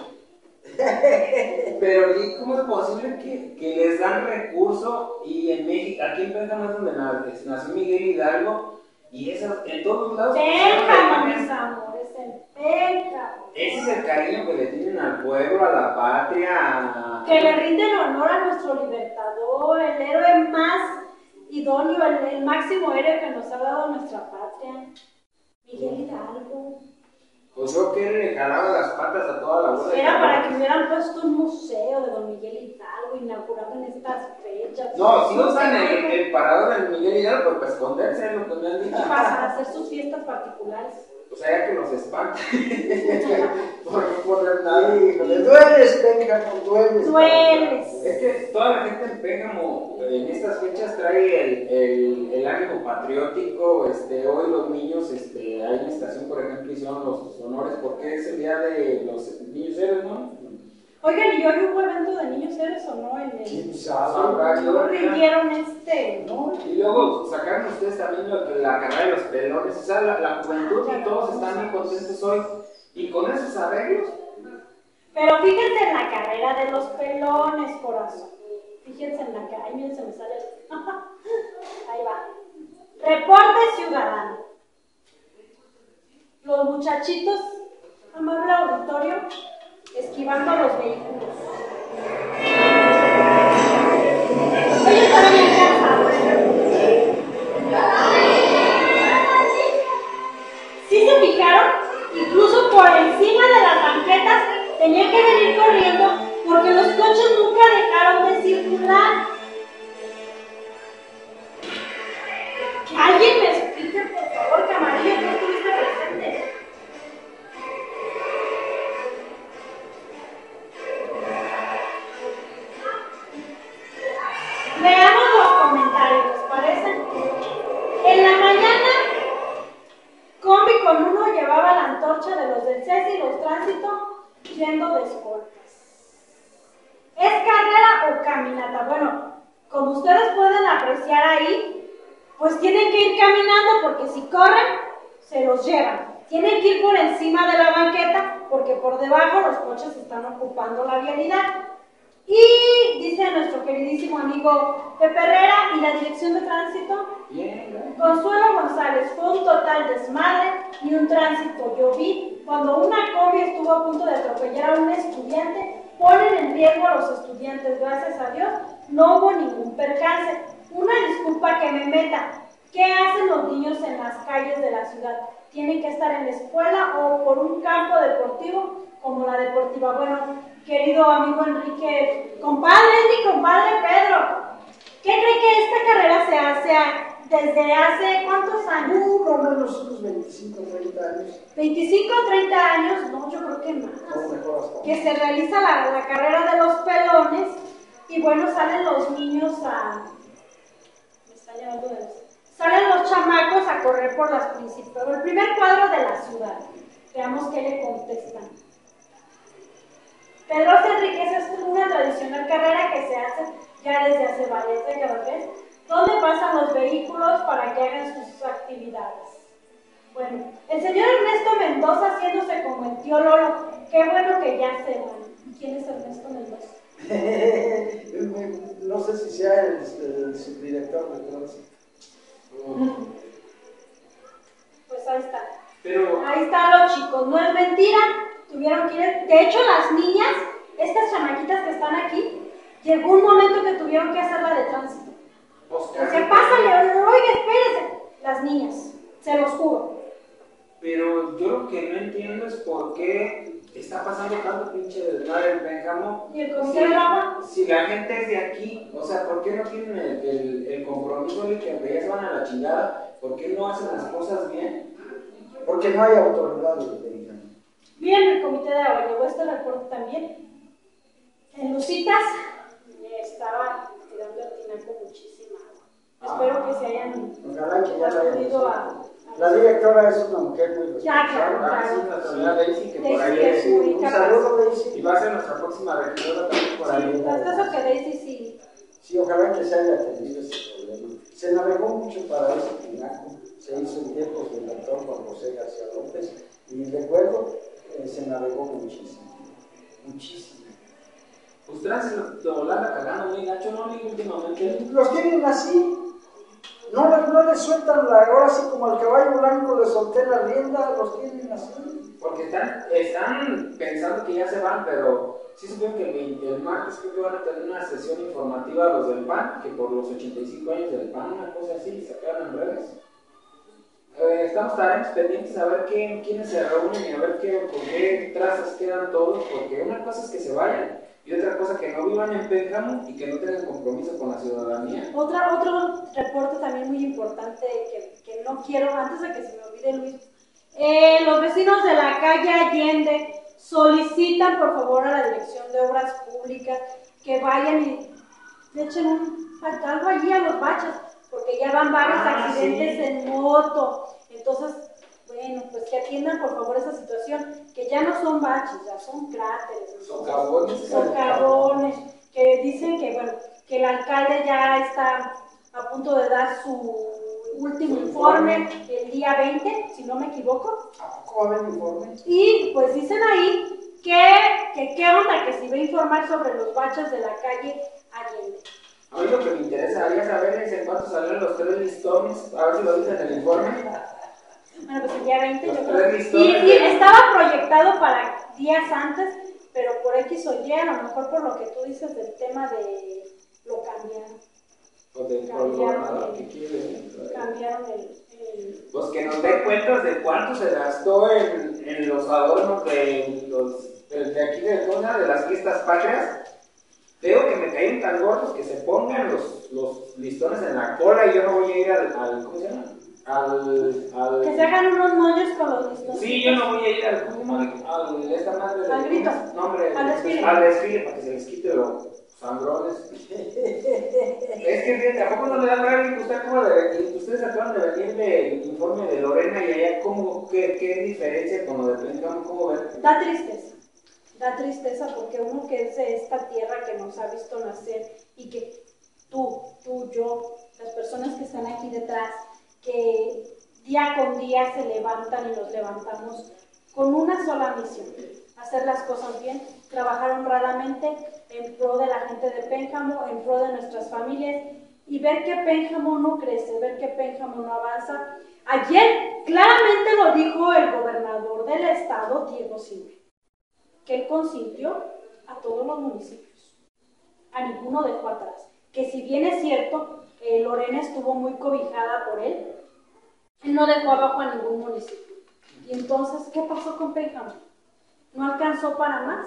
[SPEAKER 4] Pero ¿y cómo es posible que les dan recurso y en México, aquí en Pénjamo es donde nació Miguel Hidalgo, y eso en todos lados?
[SPEAKER 2] Pénjamo, mis amores, en Pénjamo.
[SPEAKER 4] Ese es el cariño que le tienen al pueblo, a la patria.
[SPEAKER 2] Que le rinden honor a nuestro libertador, el héroe más idóneo, el máximo héroe que nos ha dado nuestra patria, Miguel Hidalgo.
[SPEAKER 4] Pues yo que le jalaba las patas a toda la bola.
[SPEAKER 2] Era para que hubieran puesto un museo de don Miguel Hidalgo inaugurado en estas fechas.
[SPEAKER 4] No, si usan el parador del Miguel Hidalgo, pues para esconderse, es lo que me han dicho.
[SPEAKER 2] Para hacer sus fiestas particulares.
[SPEAKER 4] O sea, ya que nos espantan. Por no poner nada.
[SPEAKER 1] Híjole, dueles, Pénjamo, dueles.
[SPEAKER 2] Dueles.
[SPEAKER 4] Es que toda la gente en Pénjamo en estas fechas trae el ánimo patriótico. Hoy los niños, hay una estación, por ejemplo, hicieron los honores porque es el día de los niños héroes, ¿no?
[SPEAKER 2] Oigan, ¿y hoy hubo evento de niños héroes o no en el?
[SPEAKER 1] ¿Quién sabe?
[SPEAKER 2] ¿No rindieron
[SPEAKER 1] No.
[SPEAKER 4] Y luego sacaron ustedes también la carrera de los pelones, o sea, la juventud y todos están muy contentos hoy. Y con esos arreglos.
[SPEAKER 2] Pero fíjense en la carrera de los pelones, corazón. Fíjense en la carrera. Ay, miren, se me sale. Ahí va. Reporte ciudadano. Los muchachitos, amable auditorio, esquivando a los vehículos. Ellos estaban bien cansados. ¿Sí se fijaron? Incluso por encima de las banquetas tenían que venir corriendo porque los coches nunca dejaron de circular. ¿Alguien me explique, por favor, Camarillo, que estuviste presente? Veamos los comentarios, ¿les parece? En la mañana, Combi con uno llevaba la antorcha de los del CES y los tránsito yendo de escoltas. ¿Es carrera o caminata? Bueno, como ustedes pueden apreciar ahí, pues tienen que ir caminando porque si corren, se los llevan. Tienen que ir por encima de la banqueta porque por debajo los coches están ocupando la vialidad. Y dice nuestro queridísimo amigo Pepe Herrera y la dirección de tránsito.
[SPEAKER 4] Bien,
[SPEAKER 2] Consuelo González, fue un total desmadre y un tránsito. Yo vi cuando una combi estuvo a punto de atropellar a un estudiante, ponen en riesgo a los estudiantes. Gracias a Dios no hubo ningún percance. Una disculpa que me meta. ¿Qué hacen los niños en las calles de la ciudad? ¿Tienen que estar en la escuela o por un campo deportivo como la deportiva? Bueno, querido amigo Enrique, compadre, es mi compadre Pedro. ¿Qué cree que esta carrera se hace desde hace cuántos años?
[SPEAKER 1] No menos unos 25, 30 años.
[SPEAKER 2] 25 o 30 años, no, yo creo que más.
[SPEAKER 1] No, mejor hasta.
[SPEAKER 2] Que se realiza la carrera de los pelones y bueno, salen los niños me está llevando de los... Salen los chamacos a correr por las principales, el primer cuadro de la ciudad. Veamos qué le contestan. Pedrosa Enríquez es una tradicional carrera que se hace ya desde hace varias décadas, ¿ves? ¿Dónde pasan los vehículos para que hagan sus actividades? Bueno, el señor Ernesto Mendoza haciéndose como el tío Lolo. Qué bueno que ya se van. ¿Quién es Ernesto Mendoza?
[SPEAKER 1] No sé si sea el subdirector de tránsito.
[SPEAKER 2] Pues ahí está.
[SPEAKER 4] Pero
[SPEAKER 2] Ahí están los chicos. No es mentira. Tuvieron que ir. De hecho, las niñas, estas chamaquitas que están aquí, llegó un momento que tuvieron que hacer la de tránsito. ¿Qué pasa? Oiga, espérense. Las niñas, se los juro.
[SPEAKER 4] Pero yo lo que no entiendo es por qué está pasando tanto pinche desmadre en Pénjamo.
[SPEAKER 2] ¿Y el comité del agua?
[SPEAKER 4] Si la gente es de aquí, o sea, ¿por qué no tienen el compromiso de que ya se van a la chingada? ¿Por qué no hacen las cosas bien?
[SPEAKER 1] Porque no hay autoridad de Pénjamo.
[SPEAKER 2] Bien, el comité de agua llegó este reporte también. En Lucitas estaba tirando el tinaco muchísima agua. Espero que se hayan
[SPEAKER 1] Ojalá que ya la hayan
[SPEAKER 2] acudido a...
[SPEAKER 1] La directora es una mujer muy
[SPEAKER 2] Ya,
[SPEAKER 1] responsable.
[SPEAKER 2] claro.
[SPEAKER 4] Sí, la señora Daisy, que por
[SPEAKER 2] Daisy,
[SPEAKER 4] ahí
[SPEAKER 2] que
[SPEAKER 4] es.
[SPEAKER 2] es muy
[SPEAKER 1] Un
[SPEAKER 2] capaz.
[SPEAKER 1] saludo, Daisy.
[SPEAKER 4] Y va a ser nuestra próxima regidora también por ahí.
[SPEAKER 2] Sí, hasta eso que Daisy sí.
[SPEAKER 1] Sí, ojalá que se haya atendido ese problema. Se navegó mucho para ese tinaco. Se hizo en tiempos del doctor Juan José García López. Y recuerdo, se navegó muchísimo. Muchísimo.
[SPEAKER 4] Ustedes lo la cagando muy gacho, ¿no? Ni últimamente.
[SPEAKER 1] Los tienen así. No les sueltan la, ahora sí como al caballo blanco le solté la rienda, los tienen así.
[SPEAKER 4] Porque están pensando que ya se van, pero sí supieron que el martes creo que van a tener una sesión informativa a los del PAN, que por los 85 años del PAN, una cosa así, sacaron en redes. Estaremos pendientes a ver quiénes se reúnen y a ver por qué trazas quedan todos, porque una cosa es que se vayan y otra cosa que no vivan en Pénjamo y que no tengan compromiso con la ciudadanía.
[SPEAKER 2] Otro reporte también muy importante que no quiero, antes de que se me olvide, Luis. Los vecinos de la calle Allende solicitan por favor a la Dirección de Obras Públicas que vayan y le echen algo allí a los baches, porque ya van varios accidentes en moto. Entonces, bueno, pues que atiendan por favor esa situación, que ya no son baches, ya son cráteres, socavones, que dicen que, bueno, que el alcalde ya está a punto de dar su último informe el día 20, si no me equivoco.
[SPEAKER 1] ¿A poco va a haber informe?
[SPEAKER 2] Y pues dicen ahí que qué onda, que si va a informar sobre los baches de la calle Allende.
[SPEAKER 4] A mí lo que me interesaría saber es en cuánto salieron los 3 listones, a ver si lo dicen en el informe.
[SPEAKER 2] Bueno, pues el día 20
[SPEAKER 4] Los
[SPEAKER 2] yo
[SPEAKER 4] 3
[SPEAKER 2] creo.
[SPEAKER 4] listones.
[SPEAKER 2] Y estaba proyectado para días antes, pero por X o Y, a lo mejor por lo que tú dices del tema de lo cambiaron.
[SPEAKER 4] O del gobernador que quiere venir.
[SPEAKER 2] Cambiaron el
[SPEAKER 4] Pues que nos dé cuentas de cuánto se gastó en los adornos de aquí de las fiestas patrias. Veo que me caen tan gordos que se pongan los listones en la cola y yo no voy a ir al ¿cómo se llama?
[SPEAKER 2] que se hagan unos moños con los listones.
[SPEAKER 4] Sí, yo no voy a ir esta madre
[SPEAKER 2] Al grito.
[SPEAKER 4] Al desfile para que se les quite los sangrones. Es que tampoco no le da rabia que ustedes acaban de venir del informe de Lorena y allá qué diferencia con lo de Pénjamo, ¿cómo ven?
[SPEAKER 2] Da tristeza porque uno que es de esta tierra que nos ha visto nacer y que tú, yo, las personas que están aquí detrás, que día con día se levantan y nos levantamos con una sola misión, hacer las cosas bien, trabajar honradamente en pro de la gente de Pénjamo, en pro de nuestras familias y ver que Pénjamo no crece, ver que Pénjamo no avanza. Ayer claramente lo dijo el gobernador del estado, Diego Sinue, que él consintió a todos los municipios, a ninguno dejó atrás, que si bien es cierto, Lorena estuvo muy cobijada por él no dejó abajo a ningún municipio. Y entonces, ¿qué pasó con Pénjamo? ¿No alcanzó para más?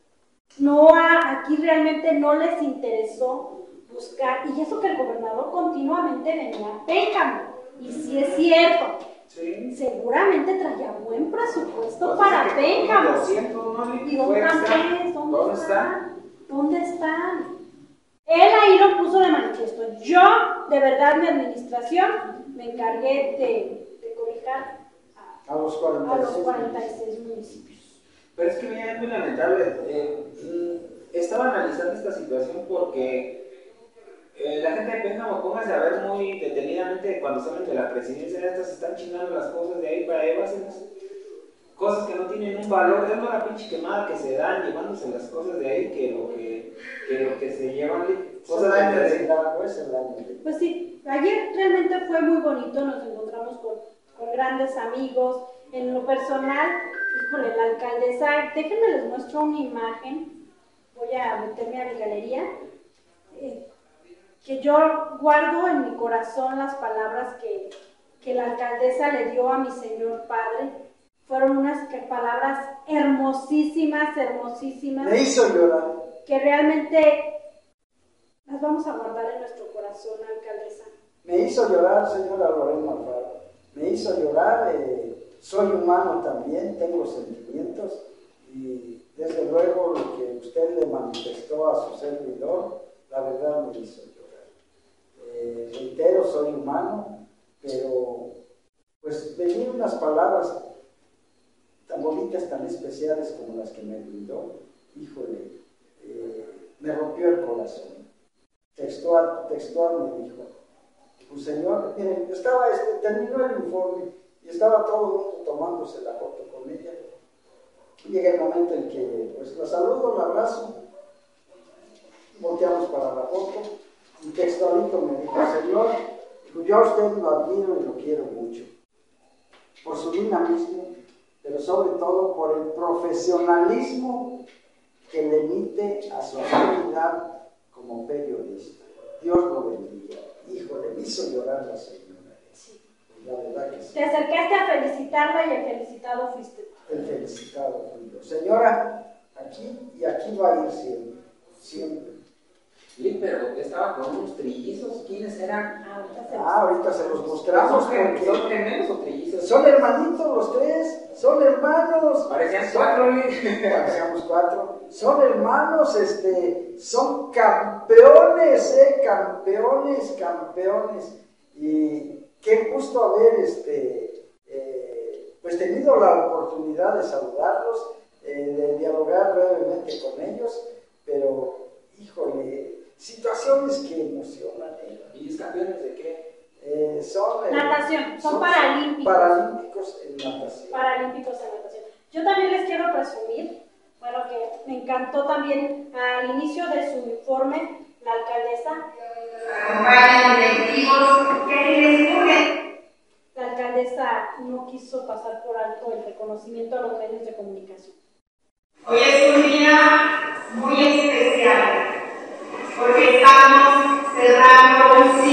[SPEAKER 2] Aquí realmente no les interesó buscar, y eso que el gobernador continuamente venía a Pénjamo, y si es cierto,
[SPEAKER 4] sí,
[SPEAKER 2] seguramente traía buen presupuesto para Pénjamo. ¿Y dónde están? ¿Dónde están? Él ahí lo puso de manifiesto. Yo, de verdad, mi administración, me encargué de cobijar
[SPEAKER 1] a los
[SPEAKER 2] a los
[SPEAKER 1] 46.
[SPEAKER 2] 46 municipios.
[SPEAKER 4] Pero es que mira, es muy lamentable. Estaba analizando esta situación porque la gente de Pénjamo, póngase a ver muy detenidamente cuando salen de la presidencia, estas se están chingando las cosas de ahí para allá, hacen cosas que no tienen un valor. Es una pinche quemada que se dan llevándose las cosas de ahí que lo que se llevan cosas de ahí.
[SPEAKER 2] Pues sí, ayer realmente fue muy bonito, nos encontramos con grandes amigos. En lo personal, híjole, la alcaldesa, déjenme les muestro una imagen, voy a meterme a mi galería, que yo guardo en mi corazón las palabras que la alcaldesa le dio a mi señor padre. Fueron unas palabras hermosísimas, hermosísimas.
[SPEAKER 1] Me hizo llorar.
[SPEAKER 2] Que realmente las vamos a guardar en nuestro corazón, alcaldesa.
[SPEAKER 1] Me hizo llorar, señora Lorena Alfaro. Me hizo llorar. Soy humano también, tengo sentimientos y desde luego lo que usted le manifestó a su servidor, la verdad me hizo llorar. Reitero, soy humano, pero pues venir unas palabras tan bonitas, tan especiales como las que me brindó, híjole, me rompió el corazón. Textual me dijo, pues señor, miren, terminó el informe y estaba todo el mundo tomándose la foto con ella. Llega el momento en que pues la saludo, la abrazo, volteamos para la foto y textualito me dijo, señor, yo a usted lo admiro y lo quiero mucho por su dinamismo, pero sobre todo por el profesionalismo que le emite a su actividad como periodista. Dios lo bendiga. Híjole, me hizo llorar la señora.
[SPEAKER 2] Sí.
[SPEAKER 1] La verdad que sí.
[SPEAKER 2] Te acercaste a felicitarla y el felicitado fuiste.
[SPEAKER 1] El felicitado fui yo. Señora, aquí y aquí va a ir siempre. Siempre.
[SPEAKER 4] Sí, pero estaba con unos trillizos. ¿Quiénes eran?
[SPEAKER 1] Ahorita se los mostramos.
[SPEAKER 4] ¿Son gemelos o trillizos?
[SPEAKER 1] Son hermanitos los tres, son hermanos.
[SPEAKER 4] Parecían cuatro,
[SPEAKER 1] Parecíamos cuatro. Son hermanos, son campeones, campeones. Y qué gusto haber, pues tenido la oportunidad de saludarlos, de dialogar brevemente con ellos, pero, híjole, situaciones que emocionan.
[SPEAKER 4] ¿Y campeones de qué?
[SPEAKER 2] Natación, son paralímpicos.
[SPEAKER 1] Paralímpicos en natación.
[SPEAKER 2] Paralímpicos en natación. Yo también les quiero presumir, bueno, que me encantó también al inicio de su informe, la alcaldesa.
[SPEAKER 5] Acompañan directivos que les juzguen.
[SPEAKER 2] La alcaldesa no quiso pasar por alto el reconocimiento a los medios de comunicación.
[SPEAKER 5] Hoy es un día muy especial, porque estamos cerrando un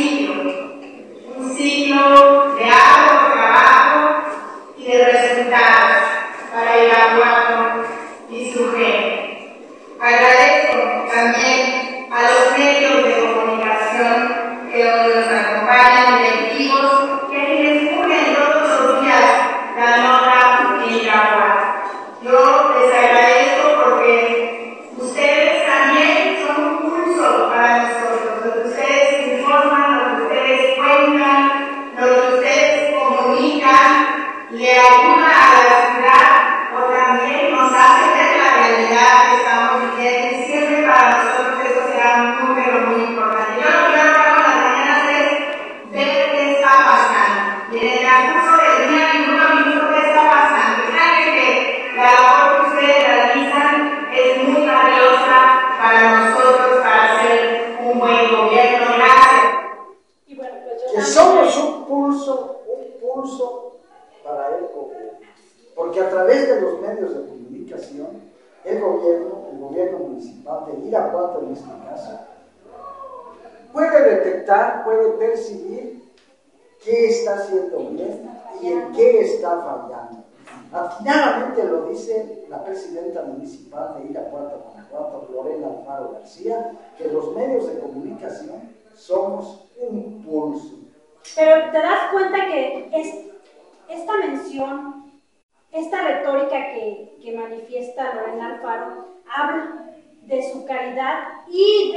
[SPEAKER 5] ciclo de arduo trabajo y de resultados para Irapuato y su gente. Agradezco también a los medios de comunicación que hoy nos acompañan, directivos que descubren todos los días la nota en Irapuato. Yo les agradezco porque ustedes también son un pulso para nosotros. Lo que ustedes informan, lo que ustedes cuentan, lo que ustedes comunican, le ayuda a la ciudad o también nos hace ver la realidad que estamos viviendo. Y siempre para nosotros eso será un número muy importante. Yo lo que hago en las mañanas es ver qué está pasando. Y en el transcurso del día, minuto, qué está pasando. Y saben que la labor que ustedes realizan es muy valiosa para nosotros, para hacer un buen gobierno. Gracias.
[SPEAKER 2] Y bueno, pues yo
[SPEAKER 1] Que
[SPEAKER 2] también
[SPEAKER 1] somos un pulso para el gobierno, porque a través de los medios de comunicación, el gobierno municipal de Irapuato en este caso, puede detectar, puede percibir qué está haciendo bien y en qué está fallando. Atinadamente lo dice la presidenta municipal de Irapuato, Guanajuato, Lorena Alfaro García, que los medios de comunicación somos un pulso.
[SPEAKER 2] Pero te das cuenta que esta mención, esta retórica que manifiesta Lorena Alfaro, habla de su caridad y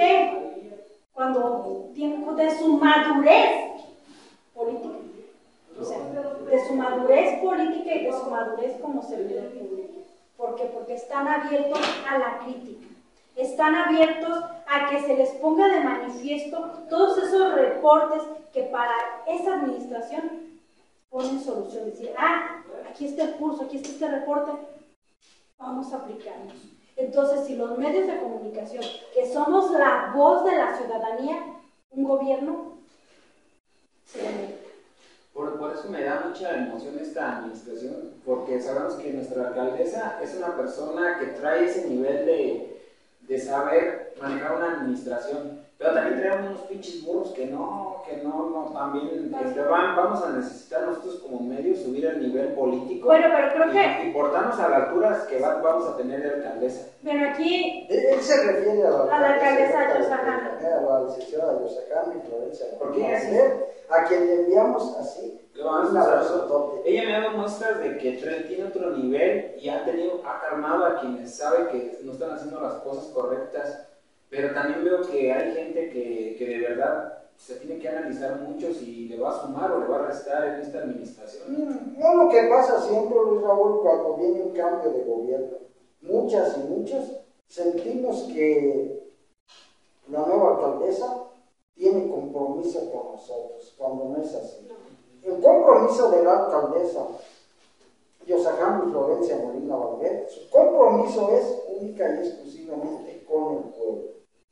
[SPEAKER 2] de su madurez política. O sea, de su madurez política y de su madurez como servidor público. ¿Por qué? Porque están abiertos a la crítica, están abiertos a que se les ponga de manifiesto todos esos reportes que para esa administración ponen solución. Decir, aquí está el curso, aquí está este reporte, vamos a aplicarnos. Entonces, si los medios de comunicación, que somos la voz de la ciudadanía, un gobierno, se lo merece.
[SPEAKER 4] Por eso me da mucha emoción esta administración, porque sabemos que nuestra alcaldesa es una persona que trae ese nivel de saber manejar una administración, pero también traemos unos pinches burros que no, también vamos a necesitar nosotros como medios subir el nivel político.
[SPEAKER 2] Bueno, pero creo que...
[SPEAKER 4] Y portarnos a las alturas que vamos a tener de alcaldesa.
[SPEAKER 2] Pero aquí...
[SPEAKER 1] Él se refiere a la
[SPEAKER 2] alcaldesa Yosajami.
[SPEAKER 1] A la licenciada Yosajami Florencia.
[SPEAKER 4] ¿Por qué así?
[SPEAKER 1] A quien le enviamos así. Un abrazo.
[SPEAKER 4] Ella me ha dado muestras de que tiene otro nivel y ha calmado a quienes sabe que no están haciendo las cosas correctas, pero también veo que hay gente que de verdad se tiene que analizar mucho si le va a sumar o le va a restar en esta administración.
[SPEAKER 1] No, lo que pasa siempre, Luis Raúl, cuando viene un cambio de gobierno, muchas y muchos sentimos que la nueva alcaldesa tiene compromiso con nosotros, cuando no es así. El compromiso de la alcaldesa Yosajami Florencia Molina Valverde, su compromiso es única y exclusivamente con el pueblo.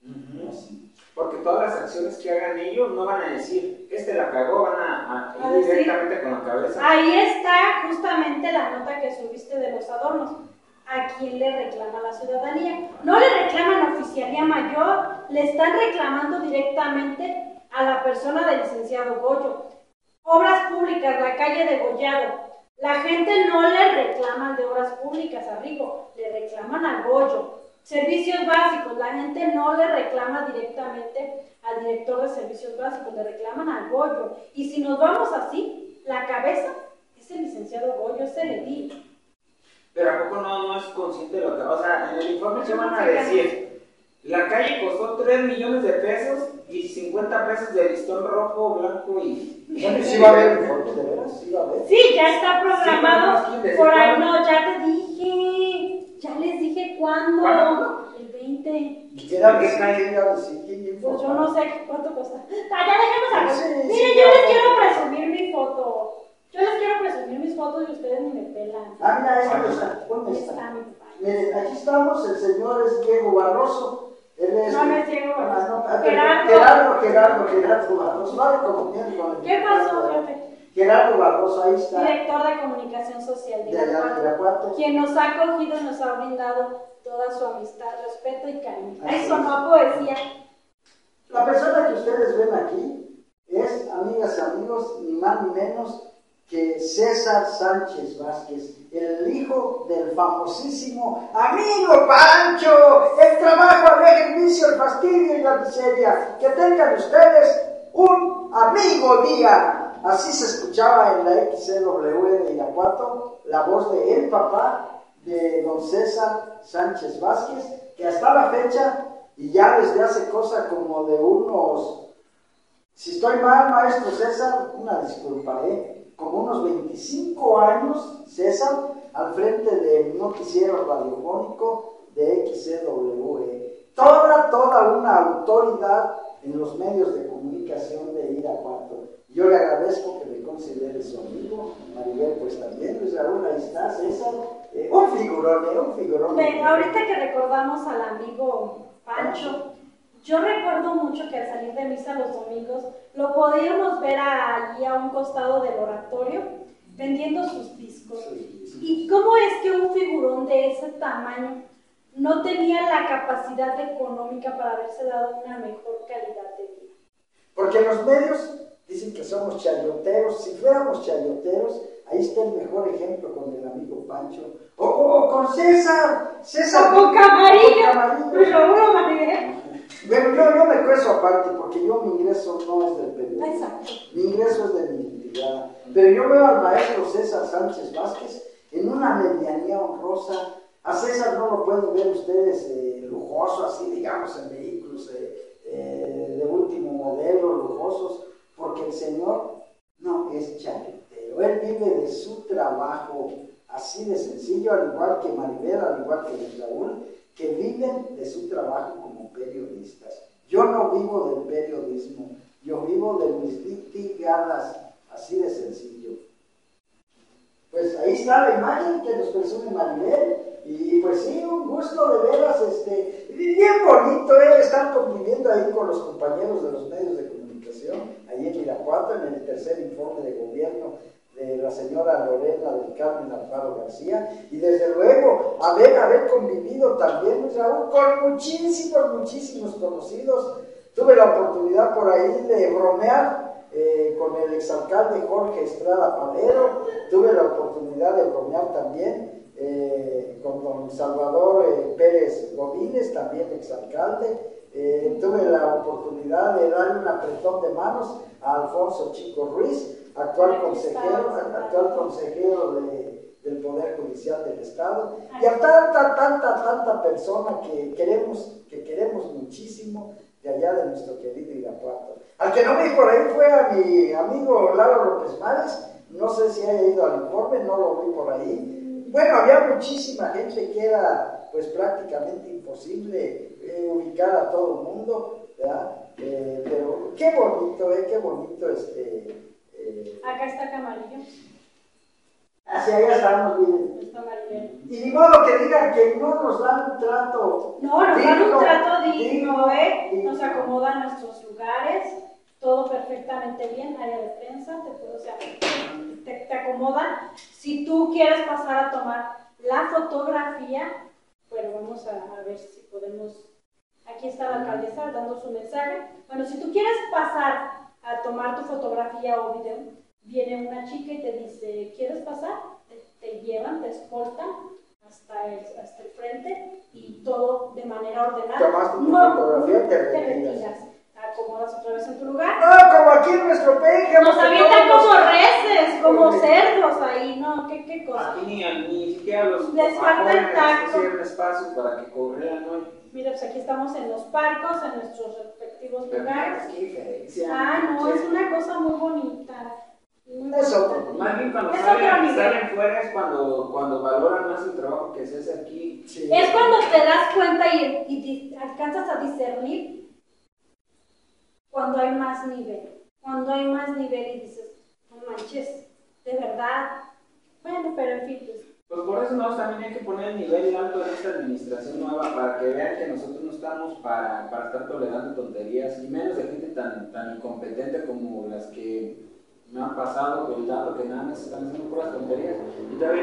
[SPEAKER 4] Porque todas las acciones que hagan ellos no van a decir, la cagó, van a ir directamente con la cabeza.
[SPEAKER 2] Ahí está justamente la nota que subiste de los adornos. ¿A quién le reclama la ciudadanía? No le reclaman oficialía mayor, le están reclamando directamente a la persona del licenciado Goyo. Obras públicas, la calle de Gollado. La gente no le reclaman de obras públicas a Rigo, le reclaman a Goyo. Servicios básicos, la gente no le reclama directamente al director de servicios básicos, le reclaman al Goyo. Y si nos vamos así, la cabeza es el licenciado Goyo, es el edil.
[SPEAKER 4] Pero ¿a poco no es consciente de lo que... O sea, en el informe se van a decir, la calle costó 3 millones de pesos y 50 pesos de listón rojo, blanco y...
[SPEAKER 1] ¿Sí va a haber informe de veras? ¿Sí va a haber?
[SPEAKER 2] Sí, ya está programado.
[SPEAKER 4] Sí,
[SPEAKER 2] por ahí no, ya te dije. Ya les dije cuándo.
[SPEAKER 4] ¿Cuándo?
[SPEAKER 2] El 20.
[SPEAKER 1] ¿Quién iba a decir?
[SPEAKER 2] Pues yo no sé cuánto cuesta. Ya dejemos a
[SPEAKER 1] Sí,
[SPEAKER 2] Miren,
[SPEAKER 1] sí,
[SPEAKER 2] yo
[SPEAKER 1] ya.
[SPEAKER 2] les quiero presumir mi foto. Yo les quiero presumir mis fotos y ustedes ni me pelan.
[SPEAKER 1] Mira, esto está. ¿Dónde
[SPEAKER 2] Ahí
[SPEAKER 1] está?
[SPEAKER 2] está mi papá.
[SPEAKER 1] Miren, aquí estamos, el señor es Diego Barroso. Él es...
[SPEAKER 2] No es Diego Barroso.
[SPEAKER 1] Gerardo Barroso. Vale, como bien,
[SPEAKER 2] ¿Qué pasó, jefe?
[SPEAKER 1] Gerardo Barroso, ahí está.
[SPEAKER 2] Director de Comunicación Social de
[SPEAKER 1] De allá de Irapuato.
[SPEAKER 2] quien nos ha acogido y nos ha brindado toda su amistad, respeto y cariño.
[SPEAKER 1] Así
[SPEAKER 2] Ahí
[SPEAKER 1] es.
[SPEAKER 2] sonó a poesía.
[SPEAKER 1] La persona que ustedes ven aquí es, amigas y amigos, ni más ni menos que César Sánchez Vázquez, el hijo del famosísimo amigo Pancho. El trabajo aleja el vicio, el fastidio y la miseria. Que tengan ustedes un amigo día. Así se escuchaba en la XCW de Irapuato la voz de el papá de don César Sánchez Vázquez, que hasta la fecha, y ya desde hace cosa como de unos, si estoy mal, maestro César, una disculpa, como unos 25 años, César, al frente del noticiero radiofónico de XCW. Toda una autoridad en los medios de comunicación de Irapuato. Yo le agradezco que me considere su amigo, Maribel pues también, Luis Raúl, ahí está, César, un figurón.
[SPEAKER 2] Ahorita que recordamos al amigo Pancho, yo recuerdo mucho que al salir de misa los domingos lo podíamos ver allí a un costado del oratorio vendiendo sus discos.
[SPEAKER 1] Sí.
[SPEAKER 2] ¿Y cómo es que un figurón de ese tamaño no tenía la capacidad económica para haberse dado una mejor calidad de vida?
[SPEAKER 1] Porque los medios dicen que somos chayoteros. Si fuéramos chayoteros, ahí está el mejor ejemplo con el amigo Pancho. O con César.
[SPEAKER 2] O con Camarillo. Pues lo Maribel.
[SPEAKER 1] Bueno, yo me cueso aparte porque mi ingreso no es del periodismo.
[SPEAKER 2] Exacto.
[SPEAKER 1] Mi ingreso es de mi identidad. Pero yo veo al maestro César Sánchez Vázquez en una medianía honrosa. A César no lo pueden ver ustedes lujoso, así digamos, en vehículos de último modelo, lujosos, porque el señor no es chaletero. Él vive de su trabajo, así de sencillo, al igual que Maribel, al igual que Raúl, que viven de su trabajo como periodistas. Yo no vivo del periodismo, yo vivo de mis litigadas, así de sencillo. Pues ahí está la imagen que nos presume Maribel, y pues sí, un gusto de veras, bien bonito estar conviviendo ahí con los compañeros de los medios de comunicación, ahí en Irapuato, en el tercer informe de gobierno de la señora Lorena del Carmen Alfaro García, y desde luego haber convivido también, Raúl, con muchísimos conocidos. Tuve la oportunidad por ahí de bromear con el exalcalde Jorge Estrada Palero, tuve la oportunidad de bromear también con don Salvador Pérez Godínez, también exalcalde. Tuve la oportunidad de darle un apretón de manos a Alfonso Chico Ruiz, actual consejero del Poder Judicial del Estado, y a tanta persona que queremos muchísimo de allá de nuestro querido Irapuato. Al que no vi por ahí fue a mi amigo Lalo López Mares, no sé si haya ido al informe, no lo vi por ahí. Bueno, había muchísima gente que era pues prácticamente imposible ubicar a todo el mundo, ¿verdad? Pero qué bonito, qué bonito
[SPEAKER 2] Acá está Camarillo.
[SPEAKER 1] Hacia allá estamos, miren.
[SPEAKER 2] Está Maribel.
[SPEAKER 1] Y ni modo que digan que no nos dan un trato.
[SPEAKER 2] No, nos dan un trato digno,
[SPEAKER 1] digno.
[SPEAKER 2] Nos acomodan nuestros lugares, todo perfectamente bien, área de prensa, te acomodan. Si tú quieres pasar a tomar la fotografía, bueno, vamos a ver si podemos. Aquí está la alcaldesa dando su mensaje. Bueno, si tú quieres pasar a tomar tu fotografía o video, viene una chica y te dice, ¿quieres pasar? Te llevan, te escoltan hasta el frente y todo de manera ordenada.
[SPEAKER 1] Tomaste tu fotografía y te
[SPEAKER 2] retiras. Acomodas otra vez en tu lugar.
[SPEAKER 1] No, como aquí en nuestro peje.
[SPEAKER 2] Nos avientan como reses, como cerdos ahí, ¿no? ¿Qué cosa?
[SPEAKER 4] Aquí ni siquiera los
[SPEAKER 2] les falta el tacto.
[SPEAKER 4] Hicieron espacio para que corrieran hoy.
[SPEAKER 2] Mira, pues aquí estamos en los parcos, en nuestros respectivos lugares.
[SPEAKER 4] Qué diferencia.
[SPEAKER 2] No, es una cosa muy bonita.
[SPEAKER 1] Eso,
[SPEAKER 4] más bien cuando
[SPEAKER 2] es
[SPEAKER 4] salen fuera es cuando valoran más el trabajo que se hace aquí.
[SPEAKER 1] Sí.
[SPEAKER 2] Es cuando te das cuenta y alcanzas a discernir cuando hay más nivel. Cuando hay más nivel y dices, no manches, de verdad. Bueno, pero en fin,
[SPEAKER 4] pues por eso también hay que poner el nivel alto de esta administración nueva para que vean que nosotros no estamos para estar tolerando tonterías, y menos de gente tan incompetente como las que me han pasado por el dato que nada más están haciendo puras tonterías. Y todavía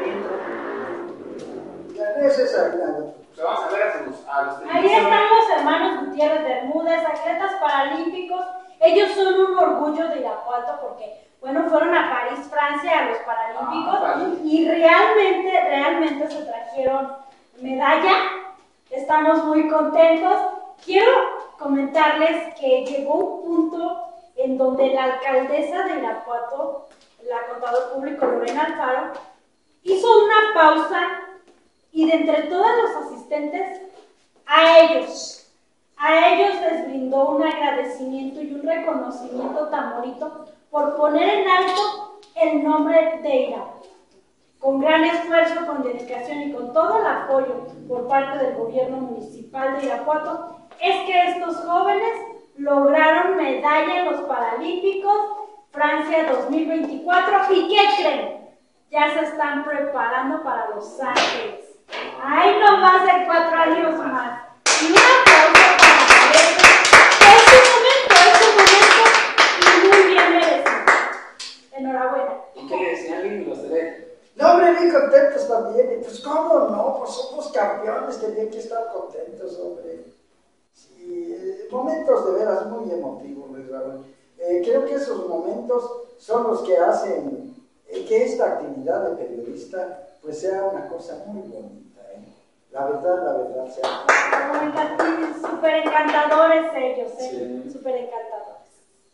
[SPEAKER 1] es esa,
[SPEAKER 4] vamos a ver a los
[SPEAKER 2] ahí están los hermanos Gutiérrez Bermúdez, atletas paralímpicos. Ellos son un orgullo de Irapuato porque, bueno, fueron a París, Francia, a los Paralímpicos, y realmente se trajeron medalla. Estamos muy contentos. Quiero comentarles que llegó un punto en donde la alcaldesa de Irapuato, la contador público Lorena Alfaro, hizo una pausa y de entre todos los asistentes, a ellos les brindó un agradecimiento y un reconocimiento tan bonito por poner en alto el nombre de Irapuato. Con gran esfuerzo, con dedicación y con todo el apoyo por parte del gobierno municipal de Irapuato, es que estos jóvenes lograron medalla en los Paralímpicos Francia 2024. ¿Y qué creen? Ya se están preparando para Los Ángeles. Ahí no más de 4 años más. Y un aplauso para ellos. Es un momento y muy bien merecido. Enhorabuena.
[SPEAKER 4] ¿Y qué le decía alguien de los tres?
[SPEAKER 1] No, hombre, bien contentos también. Y pues, ¿cómo no? Pues somos campeones, tenían que estar contentos, hombre. Sí, momentos de veras muy emotivos, Raúl. Creo que esos momentos son los que hacen que esta actividad de periodista pues sea una cosa muy bonita. La verdad, sea.
[SPEAKER 2] Súper encantadores ellos,
[SPEAKER 4] Sí.
[SPEAKER 2] súper encantadores.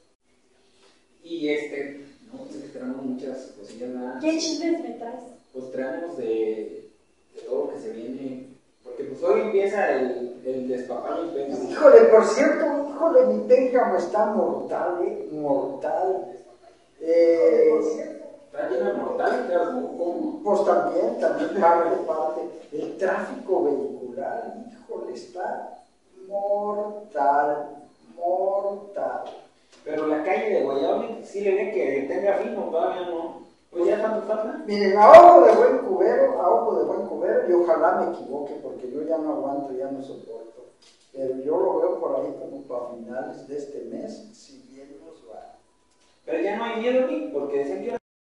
[SPEAKER 4] Y no sé que tenemos muchas cosillas más.
[SPEAKER 2] ¿Qué chismes me traes?
[SPEAKER 4] Pues traemos de todo lo que se viene. Porque pues hoy empieza el despapalle y pénjamo.
[SPEAKER 1] Híjole, por cierto, mi pénjamo está mortal, mortal.
[SPEAKER 4] Está lleno de mortalidad, ¿cómo?
[SPEAKER 1] Pues también parte. El tráfico vehicular, híjole, está mortal.
[SPEAKER 4] Pero la calle de Guayabí sí le ve que tenga fin o todavía no. Pues ya tanto falta.
[SPEAKER 1] Miren, a ojo de buen cubero, y ojalá me equivoque porque yo ya no aguanto, ya no soporto. Pero yo lo veo por ahí como para finales de este mes, si bien nos va.
[SPEAKER 4] Pero ya no hay miedo aquí, porque decían que